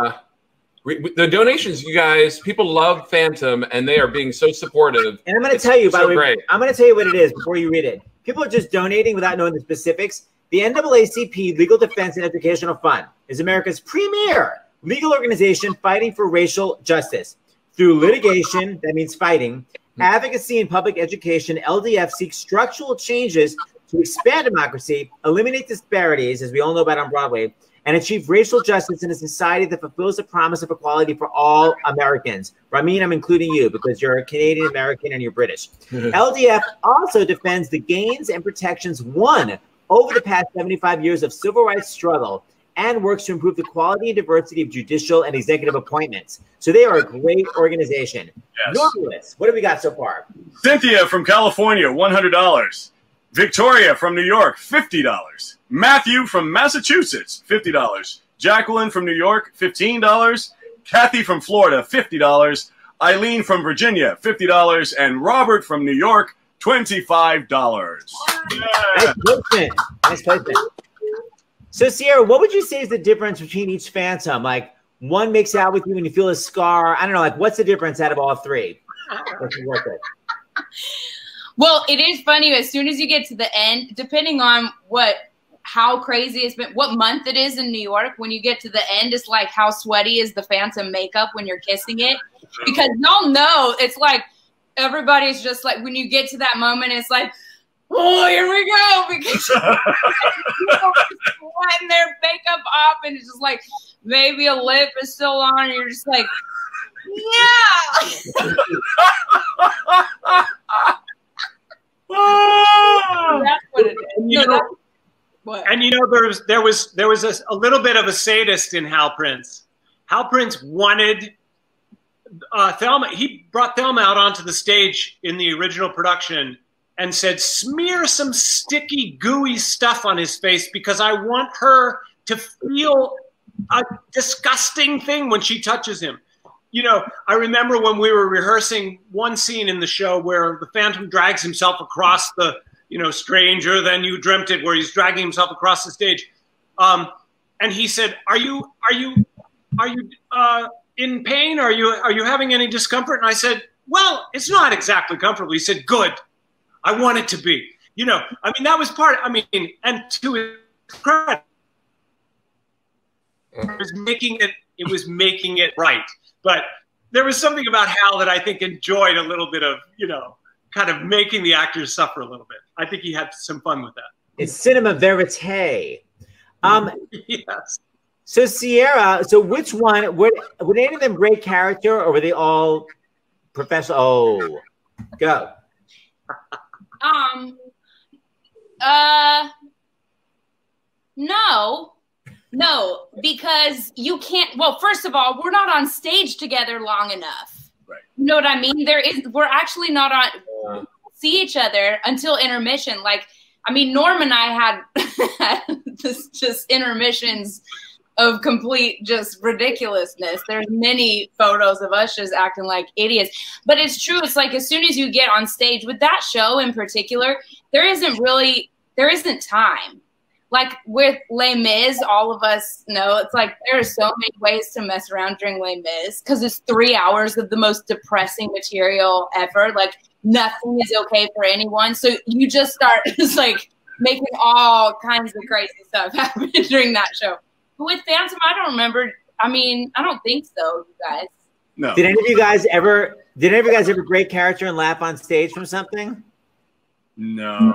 the donations, you guys. People love Phantom, and they are being so supportive. And I'm going to tell you, by the way, I'm going to tell you what it is before you read it. People are just donating without knowing the specifics. The NAACP Legal Defense and Educational Fund is America's premier legal organization fighting for racial justice. Through litigation, that means fighting, advocacy, and public education, LDF seeks structural changes to expand democracy, eliminate disparities, as we all know about on Broadway, and achieve racial justice in a society that fulfills the promise of equality for all Americans. Ramin, I'm including you because you're a Canadian American and you're British. LDF also defends the gains and protections won over the past 75 years of civil rights struggle and works to improve the quality and diversity of judicial and executive appointments. So they are a great organization. Yes. Northwest, what have we got so far? Cynthia from California, $100. Victoria from New York, $50. Matthew from Massachusetts, $50. Jacqueline from New York, $15. Kathy from Florida, $50. Eileen from Virginia, $50. And Robert from New York, $25. Yeah. Nice placement. Nice placement. So, Sierra, what would you say is the difference between each Phantom? Like, one makes out with you and you feel a scar. I don't know. Like, what's the difference out of all three? Well, it is funny. As soon as you get to the end, depending on how crazy it's been, what month it is in New York, when you get to the end, it's like how sweaty is the Phantom makeup when you're kissing it. Because y'all know it's like everybody's just like, when you get to that moment, it's like, oh, here we go, because when their makeup off and it's just like maybe a lip is still on, and you're just like, yeah. That's what it is. And you know, there was a little bit of a sadist in Hal Prince. Hal Prince wanted Thelma. He brought Thelma out onto the stage in the original production and said, smear some sticky, gooey stuff on his face because I want her to feel a disgusting thing when she touches him. You know, I remember when we were rehearsing one scene in the show where the Phantom drags himself across the, you know, Stranger Than You Dreamt It, where he's dragging himself across the stage. And he said, are you in pain? Are you having any discomfort? And I said, well, it's not exactly comfortable. He said, good. I want it to be. You know, I mean, that was part, I mean, and to his credit, it was making it right. But there was something about Hal that I think enjoyed a little bit of, you know, kind of making the actors suffer a little bit. I think he had some fun with that. It's cinema verite. Yes. So Sierra, so which one, were any of them great character, or were they all professional? Oh, go. No, because you can't. Well, first of all, we're not on stage together long enough. Right. You know what I mean? We're actually not on see each other until intermission. Like, I mean, Norm and I had this just intermissions of complete just ridiculousness. There's many photos of us just acting like idiots. But it's true. It's like as soon as you get on stage with that show in particular, there isn't time. Like with Les Mis, all of us know it's like there are so many ways to mess around during Les Mis because it's 3 hours of the most depressing material ever. Like nothing is okay for anyone. So you just start just like making all kinds of crazy stuff happen during that show. But with Phantom, I don't remember. I mean, I don't think so, you guys. No. Did any of you guys ever great character and laugh on stage from something? No.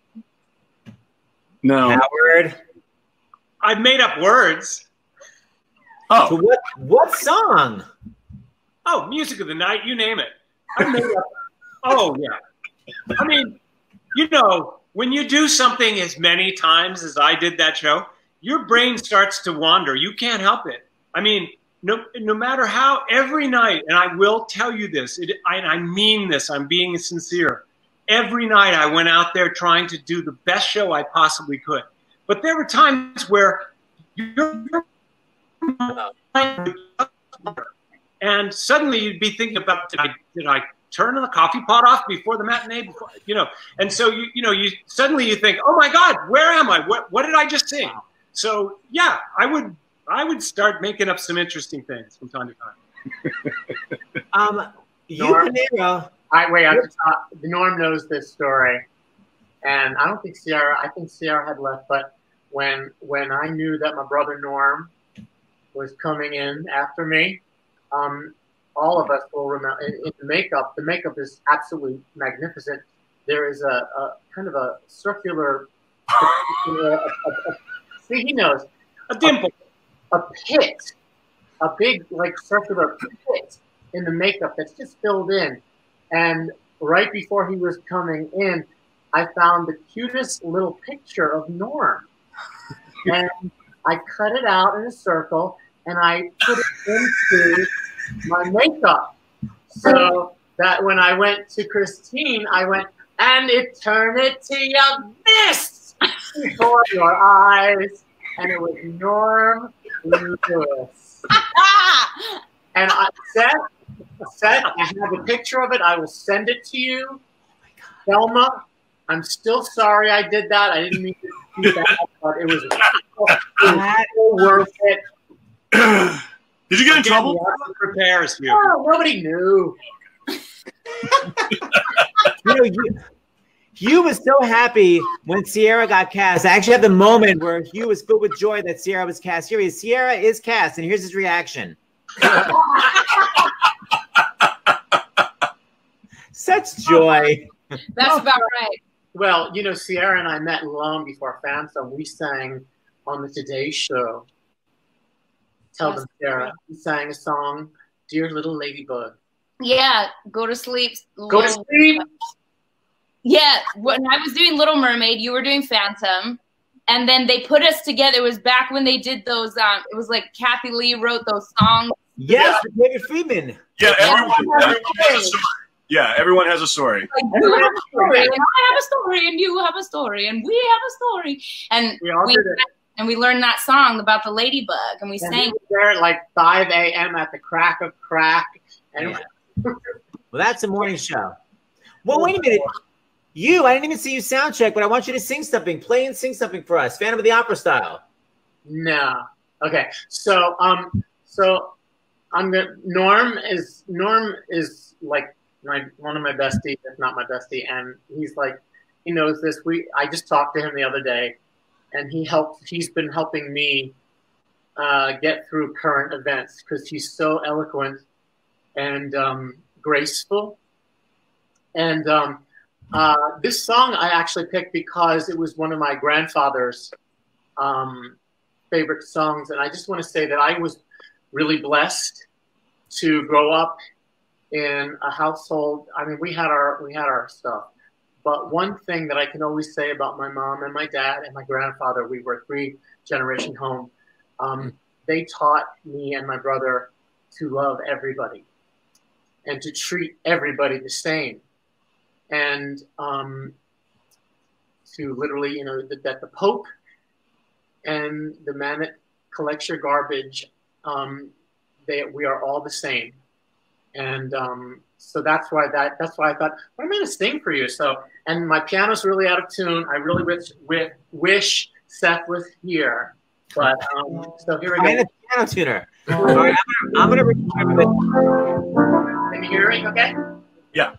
No. Howard? I've made up words. Oh. So what song? Oh, Music of the Night, you name it. I've made up. Oh, yeah. I mean, you know, when you do something as many times as I did that show, your brain starts to wander. You can't help it. I mean, no matter how, every night, and I will tell you this, I mean this, I'm being sincere. Every night I went out there trying to do the best show I possibly could. But there were times where and suddenly you'd be thinking about, did I turn the coffee pot off before the matinee? You know, and so you suddenly you think, oh my God, where am I? What did I just sing? So yeah, I would start making up some interesting things from time to time. Norm knows this story, and I don't think Sierra. I think Sierra had left, but when I knew that my brother Norm was coming in after me, all of us will remember. In the makeup is absolutely magnificent. There is a kind of a circular. See, he knows a dimple, a pit, a big like circular pit in the makeup that's just filled in. And right before he was coming in, I found the cutest little picture of Norm. And I cut it out in a circle, and I put it into my makeup. So that when I went to Christine, I went, and eternity of mist before your eyes. And it was Norm Lewis. And I Seth, I have a picture of it. I will send it to you. Oh my God. Thelma, I'm still sorry I did that. I didn't mean to do that, but it was worth it. Did you get in trouble? Repairs you. Oh, nobody knew. Hugh was so happy when Sierra got cast. I actually had the moment where Hugh was filled with joy that Sierra was cast. Here he is. Sierra is cast, and here's his reaction. Such joy. That's about right. Well, you know, Sierra and I met long before Phantom. We sang on the Today Show. Tell them, Sierra. We sang a song, Dear Little Ladybug. Yeah, go to sleep. Go to sleep. Yeah, when I was doing Little Mermaid, you were doing Phantom. And then they put us together. It was back when they did those, it was like Kathy Lee wrote those songs. Yes, David Friedman. Yeah, everyone has a story. Yeah, everyone has a story. Like, you have a story, and I have a story, and you have a story, and we have a story. And we learned that song about the ladybug, and we sang. We were there at like 5 a.m. at the crack of crack. And Well, that's a morning show. Well, wait a minute. I didn't even see you sound check, but I want you to sing something. Play and sing something for us. Phantom of the Opera style. No. Okay. So I'm gonna Norm is like one of my besties, if not my bestie, and he's like, he knows this. I just talked to him the other day, and he's been helping me get through current events because he's so eloquent and graceful. And this song I actually picked because it was one of my grandfather's favorite songs, and I just want to say that I was really blessed to grow up in a household. I mean, we had our stuff, but one thing that I can always say about my mom and my dad and my grandfather, we were a 3-generation home. They taught me and my brother to love everybody and to treat everybody the same, and to literally, you know, that the Pope and the man that collects your garbage, we are all the same. And so that's why I thought, well, I'm going to sing for you. So, and my piano's really out of tune. I really wish Seth was here. But so here we go. I'm a piano tuner. All right, I'm going to record it. Can you hear me? Okay. Yeah.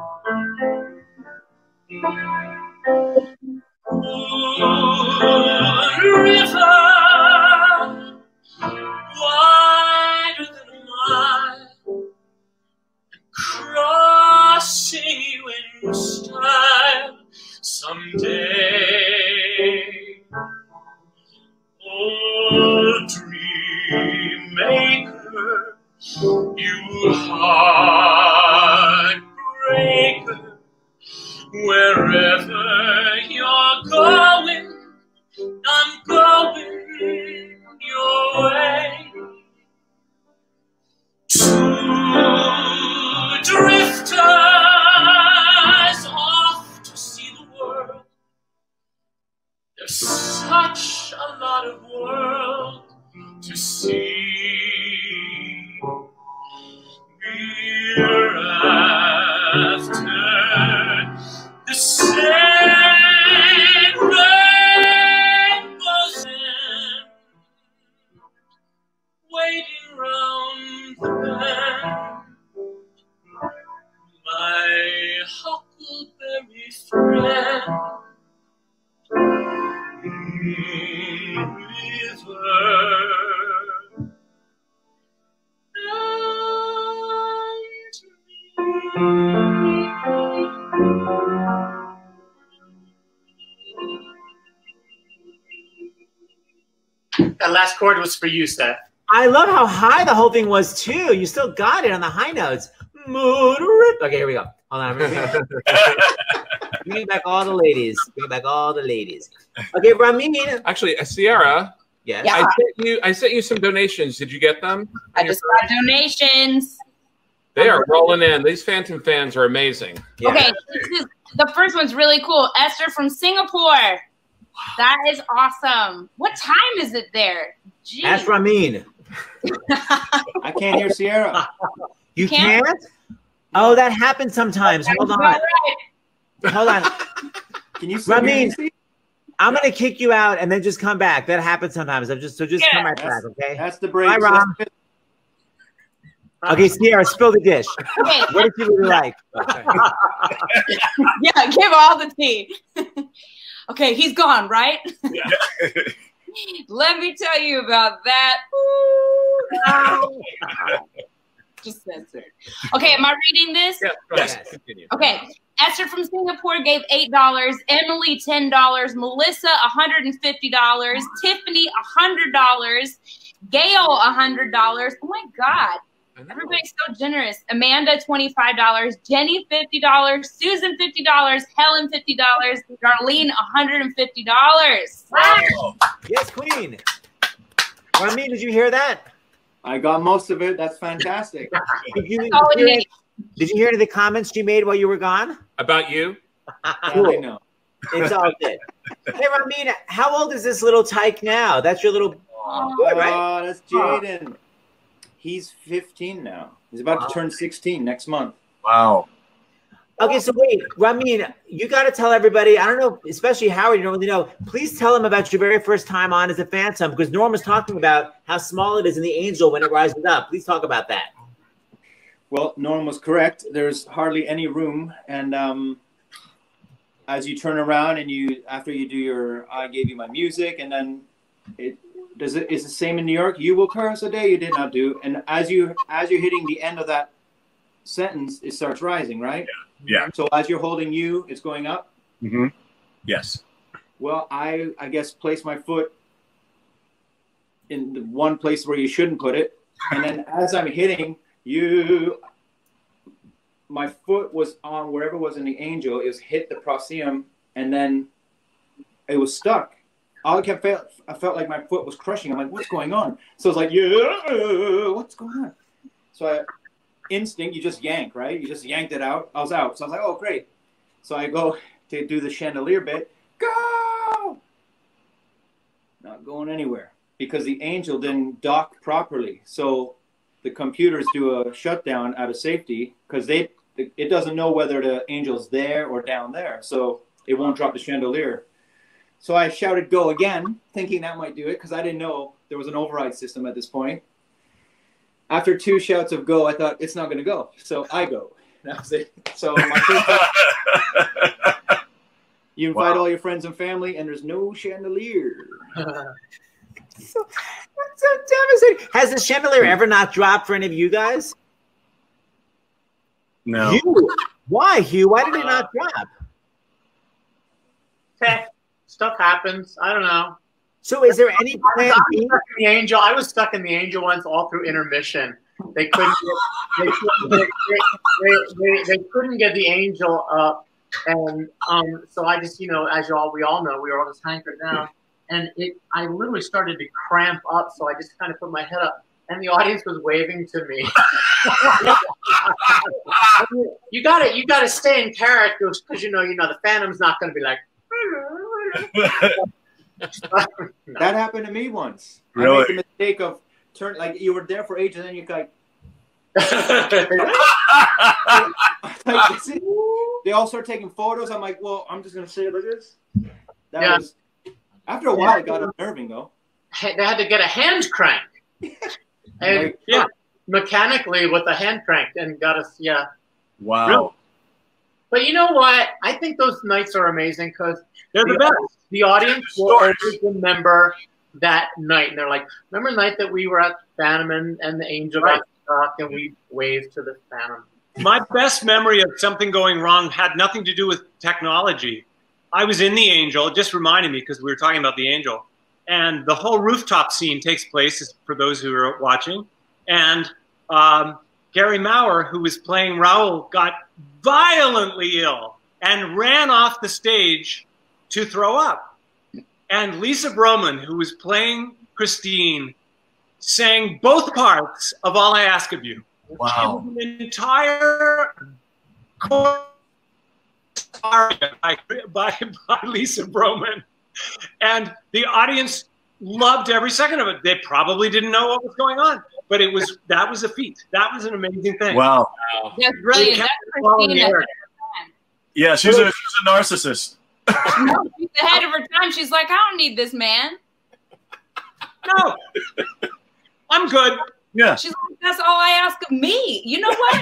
River, wider than a mile, crossing you in style someday. Oh, dream maker, you heartbreaker, wherever you're going, I'm going your way. Two drifters off to see the world. There's such a lot of world to see. We're after the same rainbows end, waiting round the bend. My huckleberry friend, river, That last chord was for you, Seth. I love how high the whole thing was too. You still got it on the high notes. Okay, here we go. Hold on. Bring back all the ladies. Bring back all the ladies. Okay, Ramin. Actually, Sierra. Yes. Yeah. I sent you some donations. Did you get them? I just got donations. They are rolling in. These Phantom fans are amazing. Yeah. Okay, the first one's really cool. Esther from Singapore. That is awesome. What time is it there? Jeez. Ask Ramin. I can't hear Sierra. You can't? Oh, that happens sometimes. Hold on. Right. Hold on. Can you Ramin, I'm going to kick you out and then just come back. That happens sometimes. Just come right back, okay? That's the break. Bye, Rom. Okay, Sierra, spill the dish. Okay. What did you really like? Yeah, give all the tea. Okay, he's gone, right? Yeah. Let me tell you about that. just censored. Okay, am I reading this? Yeah, go ahead. Yes. Continue. Okay. Esther from Singapore gave $8. Emily, $10. Melissa, $150. Tiffany, $100. Gail, $100. Oh my God. Everybody's so generous. Amanda, $25. Jenny, $50. Susan, $50. Helen, $50. Darlene, $150. Wow. Yes, Queen. Ramin, did you hear that? I got most of it. That's fantastic. Did you hear any of the comments she made while you were gone? About you? I know. It's all good. Hey, Ramin, how old is this little tyke now? That's your little boy, right? Oh, that's Jaden. He's 15 now. He's about to turn 16 next month. Wow. Okay, so wait, Ramin, you got to tell everybody, I don't know, especially Howard, you don't really know, please tell them about your very first time on as a Phantom, because Norm was talking about how small it is in the Angel when it rises up. Please talk about that. Well, Norm was correct. There's hardly any room. And as you turn around and after you do your, I gave you my music, and then it's the same in New York. You will curse a day you did not do. And as you're hitting the end of that sentence, it starts rising, right? Yeah. So as you're holding you, it's going up. Mm-hmm. Yes. Well, I guess place my foot in the one place where you shouldn't put it, and then as I'm hitting you, my foot was on wherever was in the Angel. It was hit the proscenium, and then it was stuck. I felt like my foot was crushing. I'm like, what's going on? So it's like, yeah, what's going on? So instinct, you just yank, right? You just yanked it out. I was out. So I was like, oh, great. So I go to do the chandelier bit. Go! Not going anywhere because the Angel didn't dock properly. So the computers do a shutdown out of safety because it doesn't know whether the Angel's there or down there. So it won't drop the chandelier. So I shouted go again, thinking that might do it because I didn't know there was an override system at this point. After 2 shouts of go, I thought it's not going to go. So I go. That was it. So my first time, you invite all your friends and family, and there's no chandelier. That's so devastating. Has the chandelier ever not dropped for any of you guys? No. Hugh. Why, Hugh? Why did it not drop? Stuff happens. I don't know. So is there any plan B? The Angel. I was stuck in the Angel once all through intermission. They couldn't get the Angel up, and so I just, as we all know, we were all just hankered down, and I literally started to cramp up. So I just kind of put my head up, and the audience was waving to me. You got to stay in character because the Phantom's not going to be like. That happened to me once. Really? I made the mistake of like you were there for ages, and then you like. They all start taking photos. I'm like, well, I'm just gonna say it like this. That was after a while. It got unnerving though. They had to get a hand crank, and mechanically with a hand crank, and got us. Yeah. Wow. Really? But you know what? I think those nights are amazing because they're the best. The audience will always remember that night. And they're like, remember the night that we were at Phantom and the Angel got stuck and we waved to the Phantom? My best memory of something going wrong had nothing to do with technology. I was in the Angel. It just reminded me because we were talking about the Angel. And the whole rooftop scene takes place, for those who are watching. And Gary Maurer, who was playing Raoul, got violently ill and ran off the stage to throw up. And Lisa Broman, who was playing Christine, sang both parts of All I Ask of You. Wow. It was an entire chorus by Lisa Broman. And the audience loved every second of it. They probably didn't know what was going on, but that was a feat. That was an amazing thing. Wow. That's brilliant. That's Christina. Yeah, she's a narcissist. No, she's ahead of her time. She's like, I don't need this man. No, I'm good. Yeah. She's like, that's all I ask of me. You know what?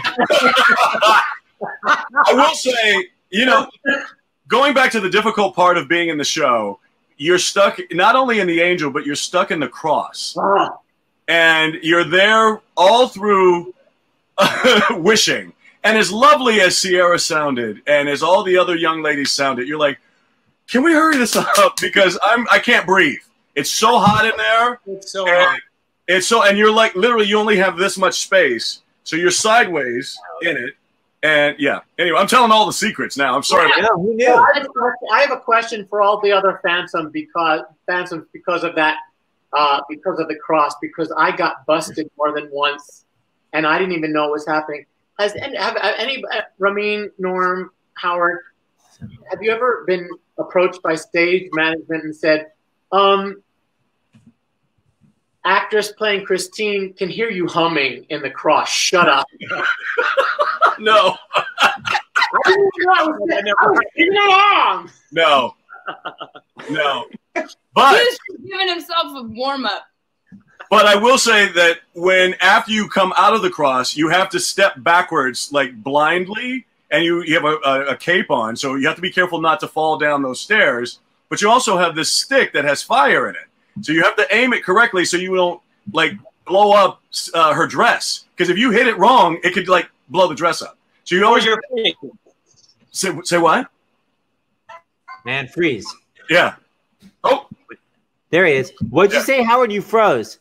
I will say, going back to the difficult part of being in the show, you're stuck not only in the Angel, but you're stuck in the Cross. And you're there all through wishing. And as lovely as Sierra sounded, and as all the other young ladies sounded, you're like, can we hurry this up? Because I can't breathe. It's so hot in there. It's so hot. And you're like, literally, you only have this much space. So you're sideways in it. And yeah, anyway, I'm telling all the secrets now. I'm sorry. Yeah, who knew? I have a question for all the other Phantoms because of that, because of the cross, because I got busted more than once and I didn't even know what was happening. Have any Ramin, Norm, Howard, have you ever been approached by stage management and said, actress playing Christine can hear you humming in the cross. Shut up. No. No. No. But he's giving himself a warm up. But I will say that after you come out of the cross, you have to step backwards like blindly, and you have a cape on, so you have to be careful not to fall down those stairs. But you also have this stick that has fire in it, so you have to aim it correctly so you don't like blow up her dress. Because if you hit it wrong, it could like blow the dress up. So you always say what? Man, freeze. Yeah. Oh, there he is. What'd you say, Howard? You froze.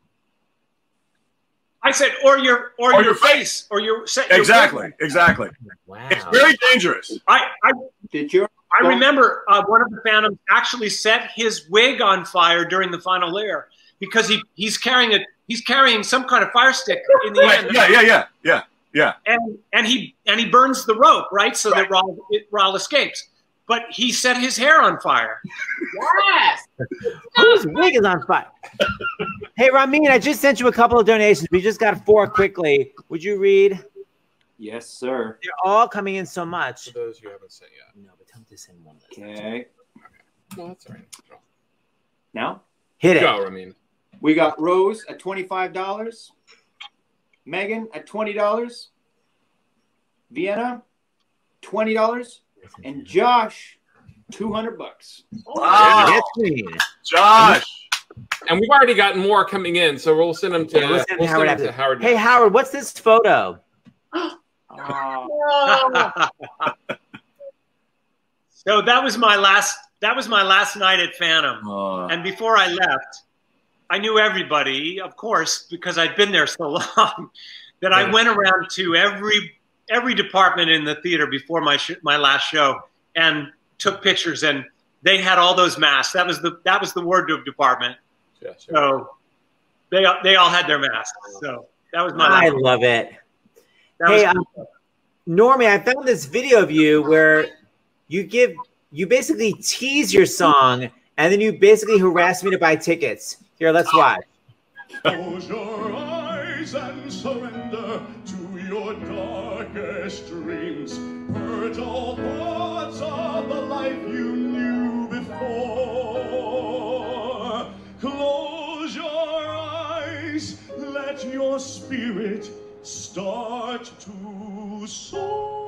I said, or your face, or your exactly. Wow, it's very dangerous. I remember one of the Phantoms actually set his wig on fire during the final layer because he's carrying some kind of fire stick in the end. Yeah. And he burns the rope, right, so that Raul escapes. But he set his hair on fire. Yes. Whose wig is on fire? Hey, Ramin, I just sent you a couple of donations. We just got 4 quickly. Would you read? Yes, sir. They're all coming in so much. For those you haven't sent yet. No, but tell me to send one. Okay. Well, that's all right. Go. Now? Hit it. Go, Ramin. We got Rose at $25. Megan at $20. Vienna, $20. And Josh, $200. Wow. Yes, Josh. And we've already gotten more coming in, so we'll send them to, Howard. Hey, Howard, what's this photo? So that was my last night at Phantom. And before I left, I knew everybody, of course, because I'd been there so long, that I went around to every department in the theater before my last show and took pictures, and they had all those masks. That was the wardrobe department. Yeah, sure. So they all had their masks. So that was my I love it. Hey, Normie, I found this video of you where you basically tease your song and then you basically harass me to buy tickets. Here, let's watch. Close your eyes and surrender to your darkest dreams. Purge all thoughts of the life you knew before. Close your eyes, let your spirit start to soar.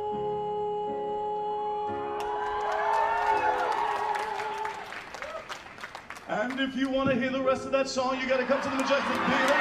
And if you want to hear the rest of that song, you got to come to the Majestic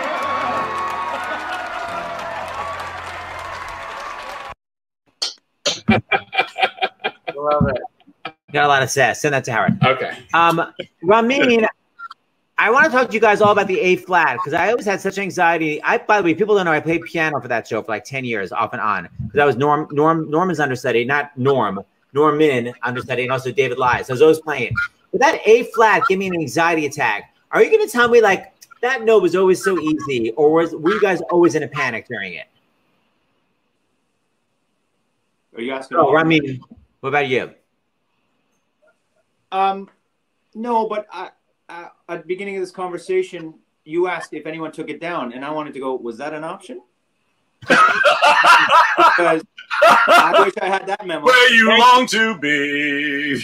Theater. Love it. Got a lot of sass. Send that to Howard. Okay. Ramin, I want to talk to you guys all about the A flat because I always had such anxiety. By the way, people don't know I played piano for that show for like 10 years, off and on. Because I was Norman's understudy, not Norman understudy, and also David Lies. So I was always playing. But that A flat gave me an anxiety attack. Are you going to tell me like that note was always so easy, or were you guys always in a panic during it? Are you asking? Oh, Ramin, what about you? No, but at the beginning of this conversation, you asked if anyone took it down, and I wanted to go, was that an option? Because I wish I had that memo. Where you long to be.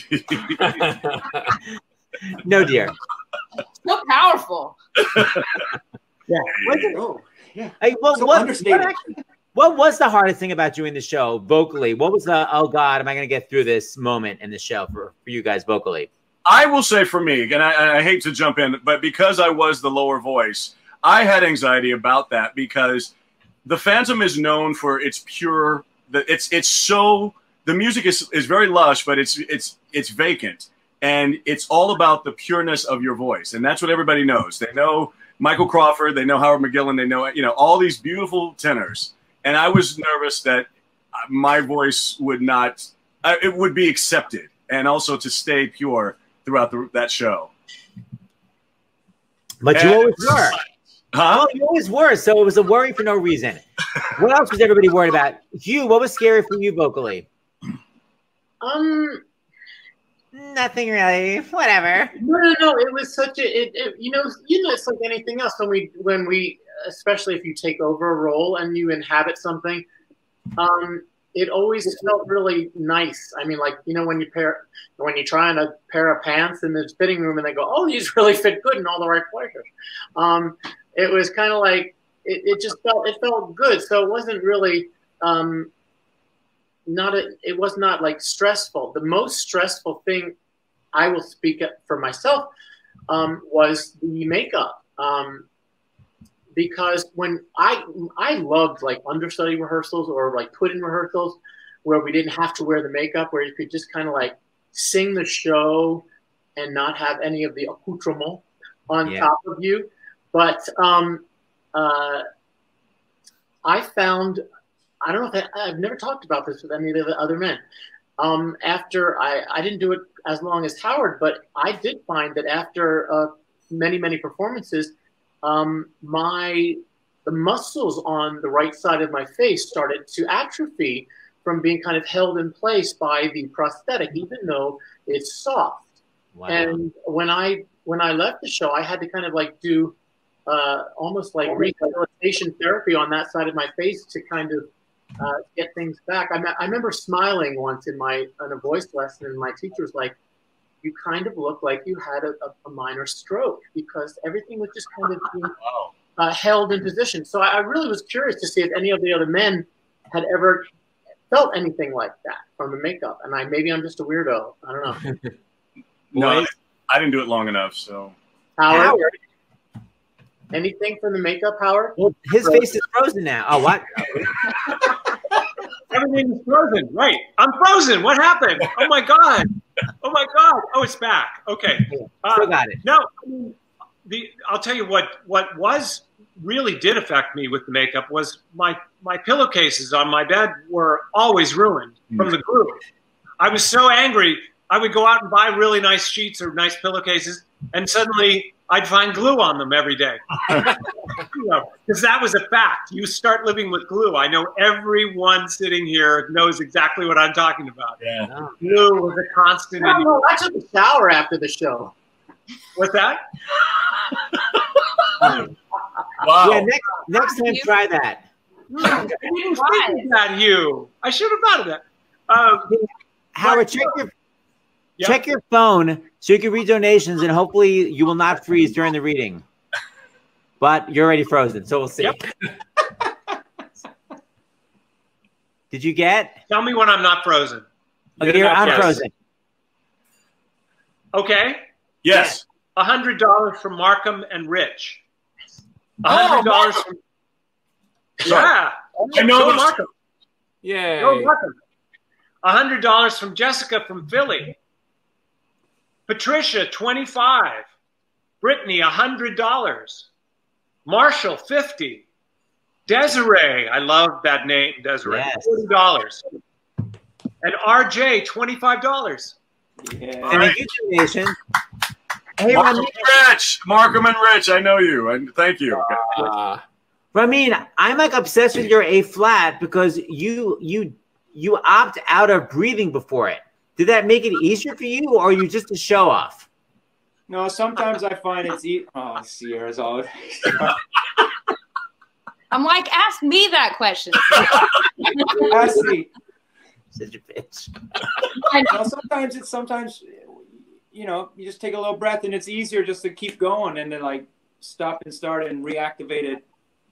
No, dear. So powerful. Yeah. Oh, yeah. Hey, well, So what was the hardest thing about doing the show vocally? What was the, oh God, am I going to get through this moment in the show for you guys vocally? I will say for me, and I hate to jump in, but because I was the lower voice, I had anxiety about that because the Phantom is known for its pure. It's so the music is very lush, but it's vacant, and it's all about the pureness of your voice, and that's what everybody knows. They know Michael Crawford, they know Howard McGillin, they know all these beautiful tenors, and I was nervous that my voice would not. It would be accepted, and also to stay pure throughout that show. But you always were. Huh? Oh, you always were, so it was a worry for no reason. What else was everybody worried about? Hugh, what was scary for you vocally? Nothing really. Whatever. No. It was such a it's like anything else when we especially if you take over a role and you inhabit something, it always felt really nice. I mean, like, when you try on a pair of pants in the fitting room and they go, oh, these really fit good in all the right places. It was kind of like, it felt good. So it wasn't really, it was not like stressful. The most stressful thing, I will speak for myself, was the makeup. Because when I loved like understudy rehearsals or like put-in rehearsals where we didn't have to wear the makeup, where you could just kind of like sing the show and not have any of the accoutrement on top of you. But I found, I don't know if I've never talked about this with any of the other men. After I didn't do it as long as Howard, but I did find that after many, many performances, the muscles on the right side of my face started to atrophy from being kind of held in place by the prosthetic, even though it's soft. Wow. And when I left the show, I had to kind of like do almost like rehabilitation therapy on that side of my face to kind of get things back. I remember smiling once in a voice lesson, and my teacher was like, you kind of look like you had a minor stroke, because everything was just kind of being held in position. So I really was curious to see if any of the other men had ever felt anything like that from the makeup. And maybe I'm just a weirdo. I don't know. No, I didn't do it long enough. So Howard, anything from the makeup, Howard? Well, his face is frozen now. Oh, what? Everything's frozen. Right. I'm frozen. What happened? Oh my God. Oh my God. Oh, it's back. Okay. Still got it. No, I mean, I'll tell you what really did affect me with the makeup was my pillowcases on my bed were always ruined from the glue. I was so angry. I would go out and buy really nice sheets or nice pillowcases, and suddenly I'd find glue on them every day. Because that was a fact. You start living with glue. I know everyone sitting here knows exactly what I'm talking about. Yeah. Glue was a constant. No, I took a shower after the show. What's that? Wow. Yeah, next time try that. I didn't think of that, Hugh. I should have thought of that. Howard, check your phone so you can read donations, and hopefully you will not freeze during the reading. But you're already frozen, so we'll see. Yep. Did you get? Tell me when I'm not frozen. Okay, you're unfrozen. Okay. Yes. $100 from Markham and Rich. $100 from. Yeah. I know this. Markham. Yay. Go Markham. $100 from Jessica from Philly. Patricia, $25. Brittany, $100. Marshall, $50. Desiree, I love that name, Desiree, yes. $40. And RJ, $25. Yeah. Thank you, donation. Hey, Markham and Rich, I know you, and thank you. Ramin, I'm like obsessed with your A flat because you opt out of breathing before it. Did that make it easier for you, or are you just a show off? No, sometimes I find it's Sierra's all. I'm like, ask me that question. Ask me. Such a bitch. No, sometimes you just take a little breath, and it's easier just to keep going and then like stop and start and reactivate it.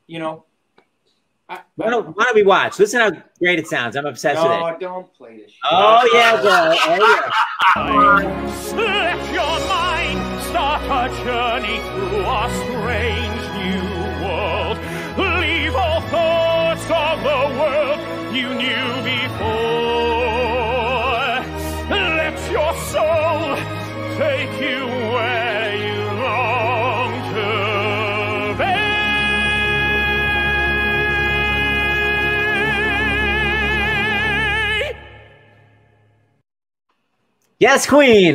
Why don't we watch? Listen how great it sounds. I'm obsessed with it. No, don't play this shit. Oh, yeah, bro. Oh, yeah. Let your mind start a journey through a strange new world. Leave all thoughts Yes, Queen.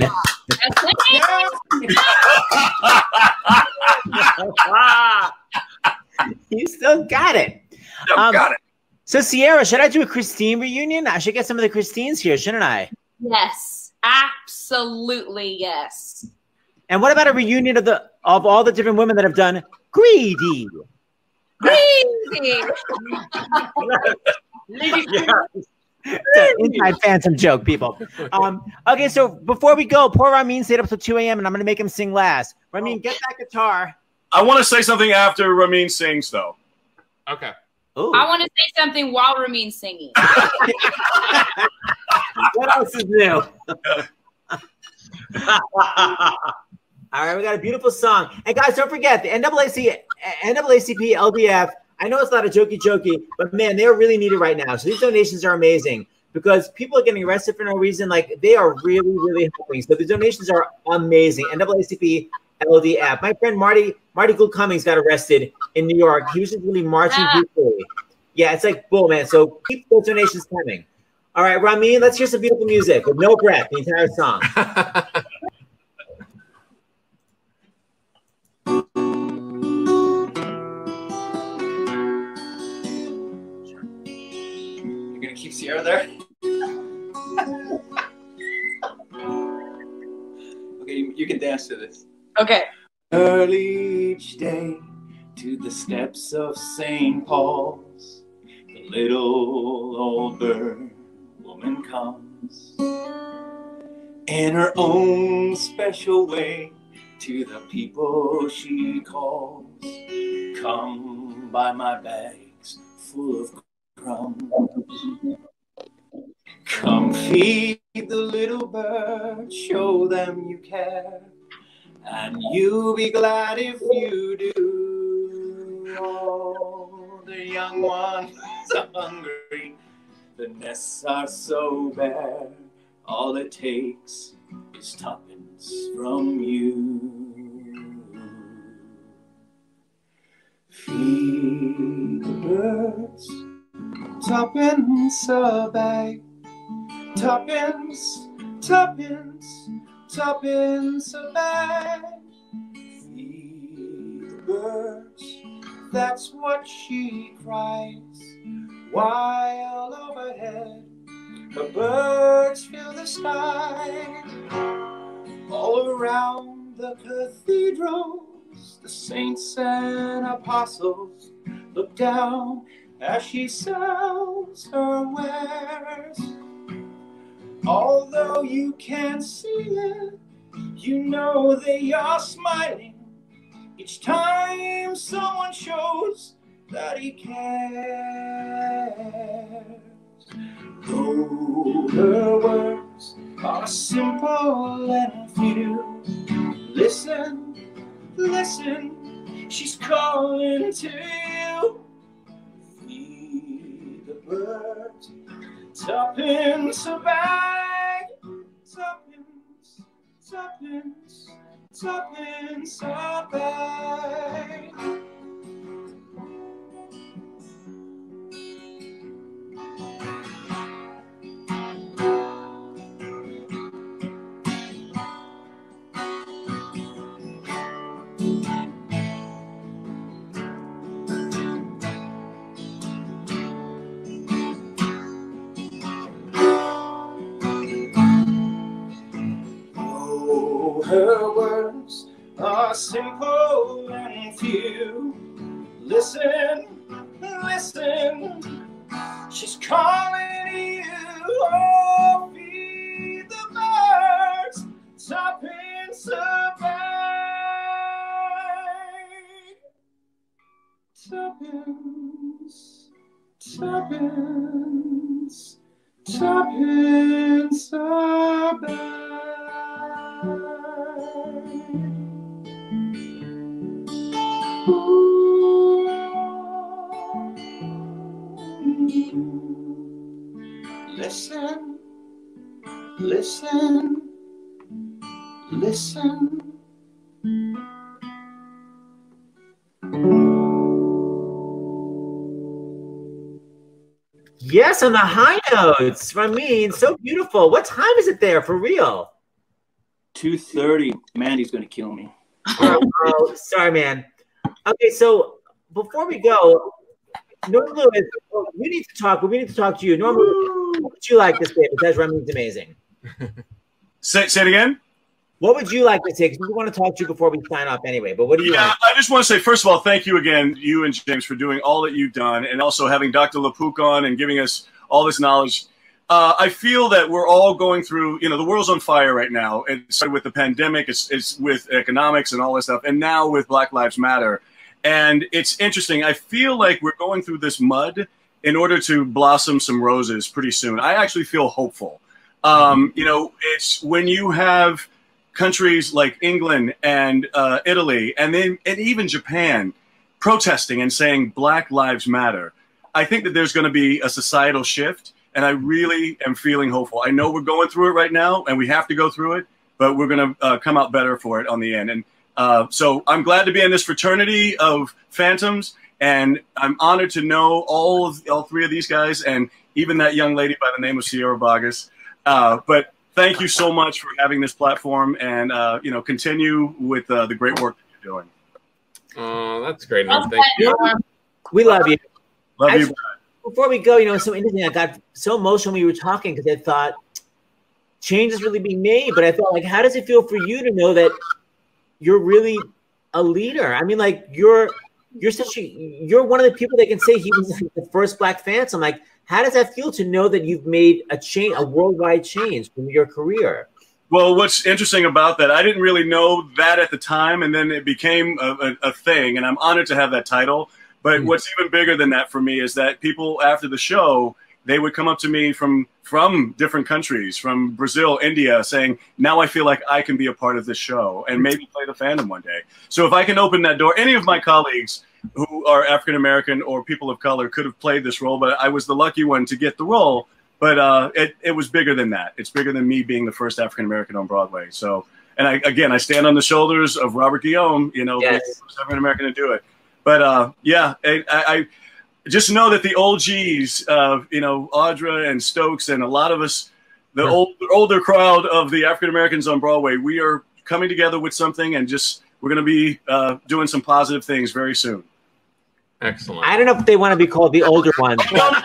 You still got it. Got it. So, Sierra, should I do a Christine reunion? I should get some of the Christines here, shouldn't I? Yes, absolutely yes. And what about a reunion of all the different women that have done Greedy? Greedy. It's an inside Phantom joke, people. Okay, so before we go, poor Ramin stayed up till 2 a.m. and I'm going to make him sing last. Ramin, get that guitar. I want to say something after Ramin sings, though. Okay. Ooh. I want to say something while Ramin's singing. What else is new? All right, we got a beautiful song. And guys, don't forget the NAACP LDF. I know it's not a jokey, but man, they're really needed right now. So these donations are amazing because people are getting arrested for no reason. Like they are really, really helping. So the donations are amazing. NAACP LDF. My friend Marty Gould Cummings got arrested in New York. He was just really marching peacefully. Yeah, it's like bull, man. So keep those donations coming. All right, Ramin, let's hear some beautiful music with no breath, the entire song. You're gonna keep Sierra there? Okay, you can dance to this. Okay. Early each day to the steps of St. Paul's, the little old bird woman comes in her own special way to the people she calls. Come buy my bags full of crumbs. Come feed the little bird, show them you care, and you'll be glad if you do. Oh, the young ones are hungry, the nests are so bare, all it takes is tuppence from you. Feed the birds, tuppence a bag, tuppence, tuppence, tuppence a bag. Feed the birds, that's what she cries, while overhead the birds fill the sky. All around the cathedrals, the saints and apostles look down as she sells her wares. Although you can't see it, you know they are smiling each time someone shows that he cares. Though her words are simple and few, listen, listen, she's calling to you. Feed the birds, tuppence a bag, tuppence, tuppence, tuppence a bag. Her words are simple and few. Listen, listen, she's calling you. Oh, feed the birds, tuppence a bag. Tuppence, tuppence, tuppence a bag. Listen, listen, listen. Yes, on the high notes. Ramin, so beautiful. What time is it there for real? 2:30. Mandy's gonna kill me. Oh, sorry, man. Okay, so before we go, Norm Lewis, we need to talk. We need to talk to you. Norm Lewis, what would you like to say? Because Ramin's amazing. Say it again. What would you like to say? Because we want to talk to you before we sign off anyway. But what do you want? I just want to say, first of all, thank you again, you and James, for doing all that you've done, and also having Dr. LaPook on and giving us all this knowledge. I feel that we're all going through, the world's on fire right now. It started with the pandemic, it's with economics and all this stuff, and now with Black Lives Matter. And it's interesting. I feel like we're going through this mud in order to blossom some roses pretty soon. I actually feel hopeful. It's when you have countries like England and Italy and even Japan protesting and saying Black Lives Matter. I think that there's going to be a societal shift, and I really am feeling hopeful. I know we're going through it right now, and we have to go through it, but we're going to come out better for it on the end. And so I'm glad to be in this fraternity of Phantoms, and I'm honored to know all three of these guys, and even that young lady by the name of Sierra Boggess. But thank you so much for having this platform, and continue with the great work that you're doing. Oh, that's great. Thank you. We love you. Love you. Before we go, it's so interesting. I got so emotional when you were talking because I thought change is really being made, but I thought, like, how does it feel for you to know that you're really a leader? I mean, like, you're one of the people that can say he was like the first Black Phantom. Like, how does that feel to know that you've made a worldwide change from your career? Well, what's interesting about that, I didn't really know that at the time, and then it became a thing, and I'm honored to have that title. But what's even bigger than that for me is that people after the show, they would come up to me from different countries, from Brazil, India, saying, now I feel like I can be a part of this show and maybe play the Phantom one day. So if I can open that door, any of my colleagues who are African-American or people of color could have played this role, but I was the lucky one to get the role. But it was bigger than that. It's bigger than me being the first African-American on Broadway. So, and I stand on the shoulders of Robert Guillaume, yes. Being the first African-American to do it. But I just know that the OGs, Audra and Stokes and a lot of us, the older crowd of the African-Americans on Broadway, we are coming together with something, and we're going to be doing some positive things very soon. Excellent. I don't know if they want to be called the older ones.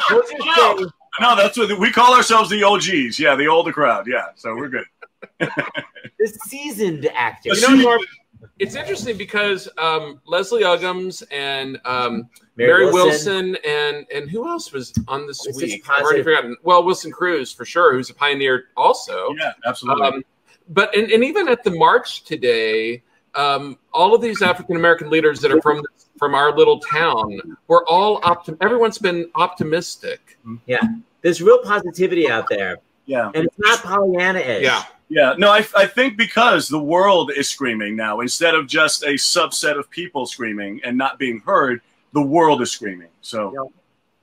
No, that's what we call ourselves, the OGs. Yeah, the older crowd. Yeah, so we're good. The seasoned actors. It's interesting because Leslie Uggams and Mary Wilson and who else was on this week? I've already forgotten. Well, Wilson Cruz for sure, who's a pioneer also. Yeah, absolutely. But even at the march today, all of these African American leaders that are from our little town were all everyone's been optimistic. Yeah, there's real positivity out there. Yeah, and it's not Pollyanna-ish. Yeah. Yeah, no, I think because the world is screaming now, instead of just a subset of people screaming and not being heard, the world is screaming. So,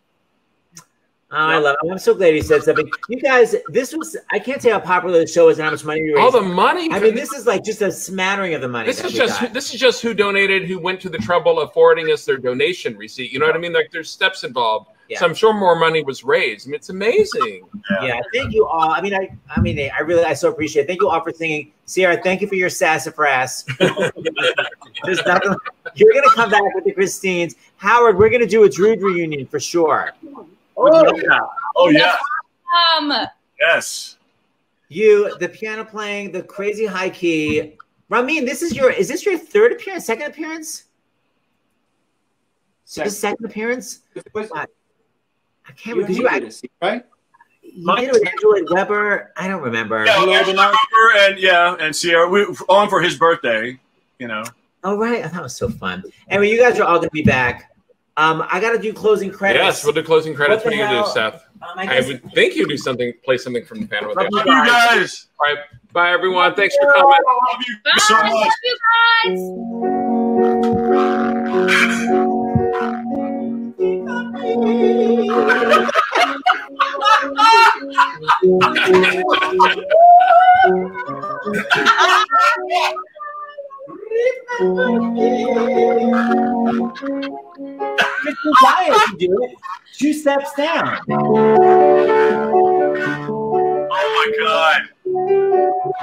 I love it. I'm so glad he said something. You guys, I can't say how popular the show is and how much money you raised. All the money. I mean, this is like just a smattering of the money. This is just who donated, who went to the trouble of forwarding us their donation receipt. You know what I mean? Like, there's steps involved. Yeah. So I'm sure more money was raised. I mean, it's amazing. Yeah, thank you all. I so appreciate it. Thank you all for singing. Sierra, thank you for your sassafras. There's nothing. You're gonna come back with the Christines. Howard, we're gonna do a Drood reunion for sure. Oh yeah. Yes. You, the piano playing, the crazy high key. Ramin, is this your third appearance? Second appearance? Second appearance? I can't remember. Right? You did it with Angela Weber. I don't remember. Yeah, Angela Weber and Sierra. We were on for his birthday, Oh, right. That was so fun. Anyway, you guys are all going to be back. I got to do closing credits. Yes, we'll do closing credits. What do you do, Seth? I would think you do play something from the panel. Love you guys. All right. Bye, everyone. Thanks for coming. Love you so much. Love you guys. Do it. 2 steps down. Oh my God.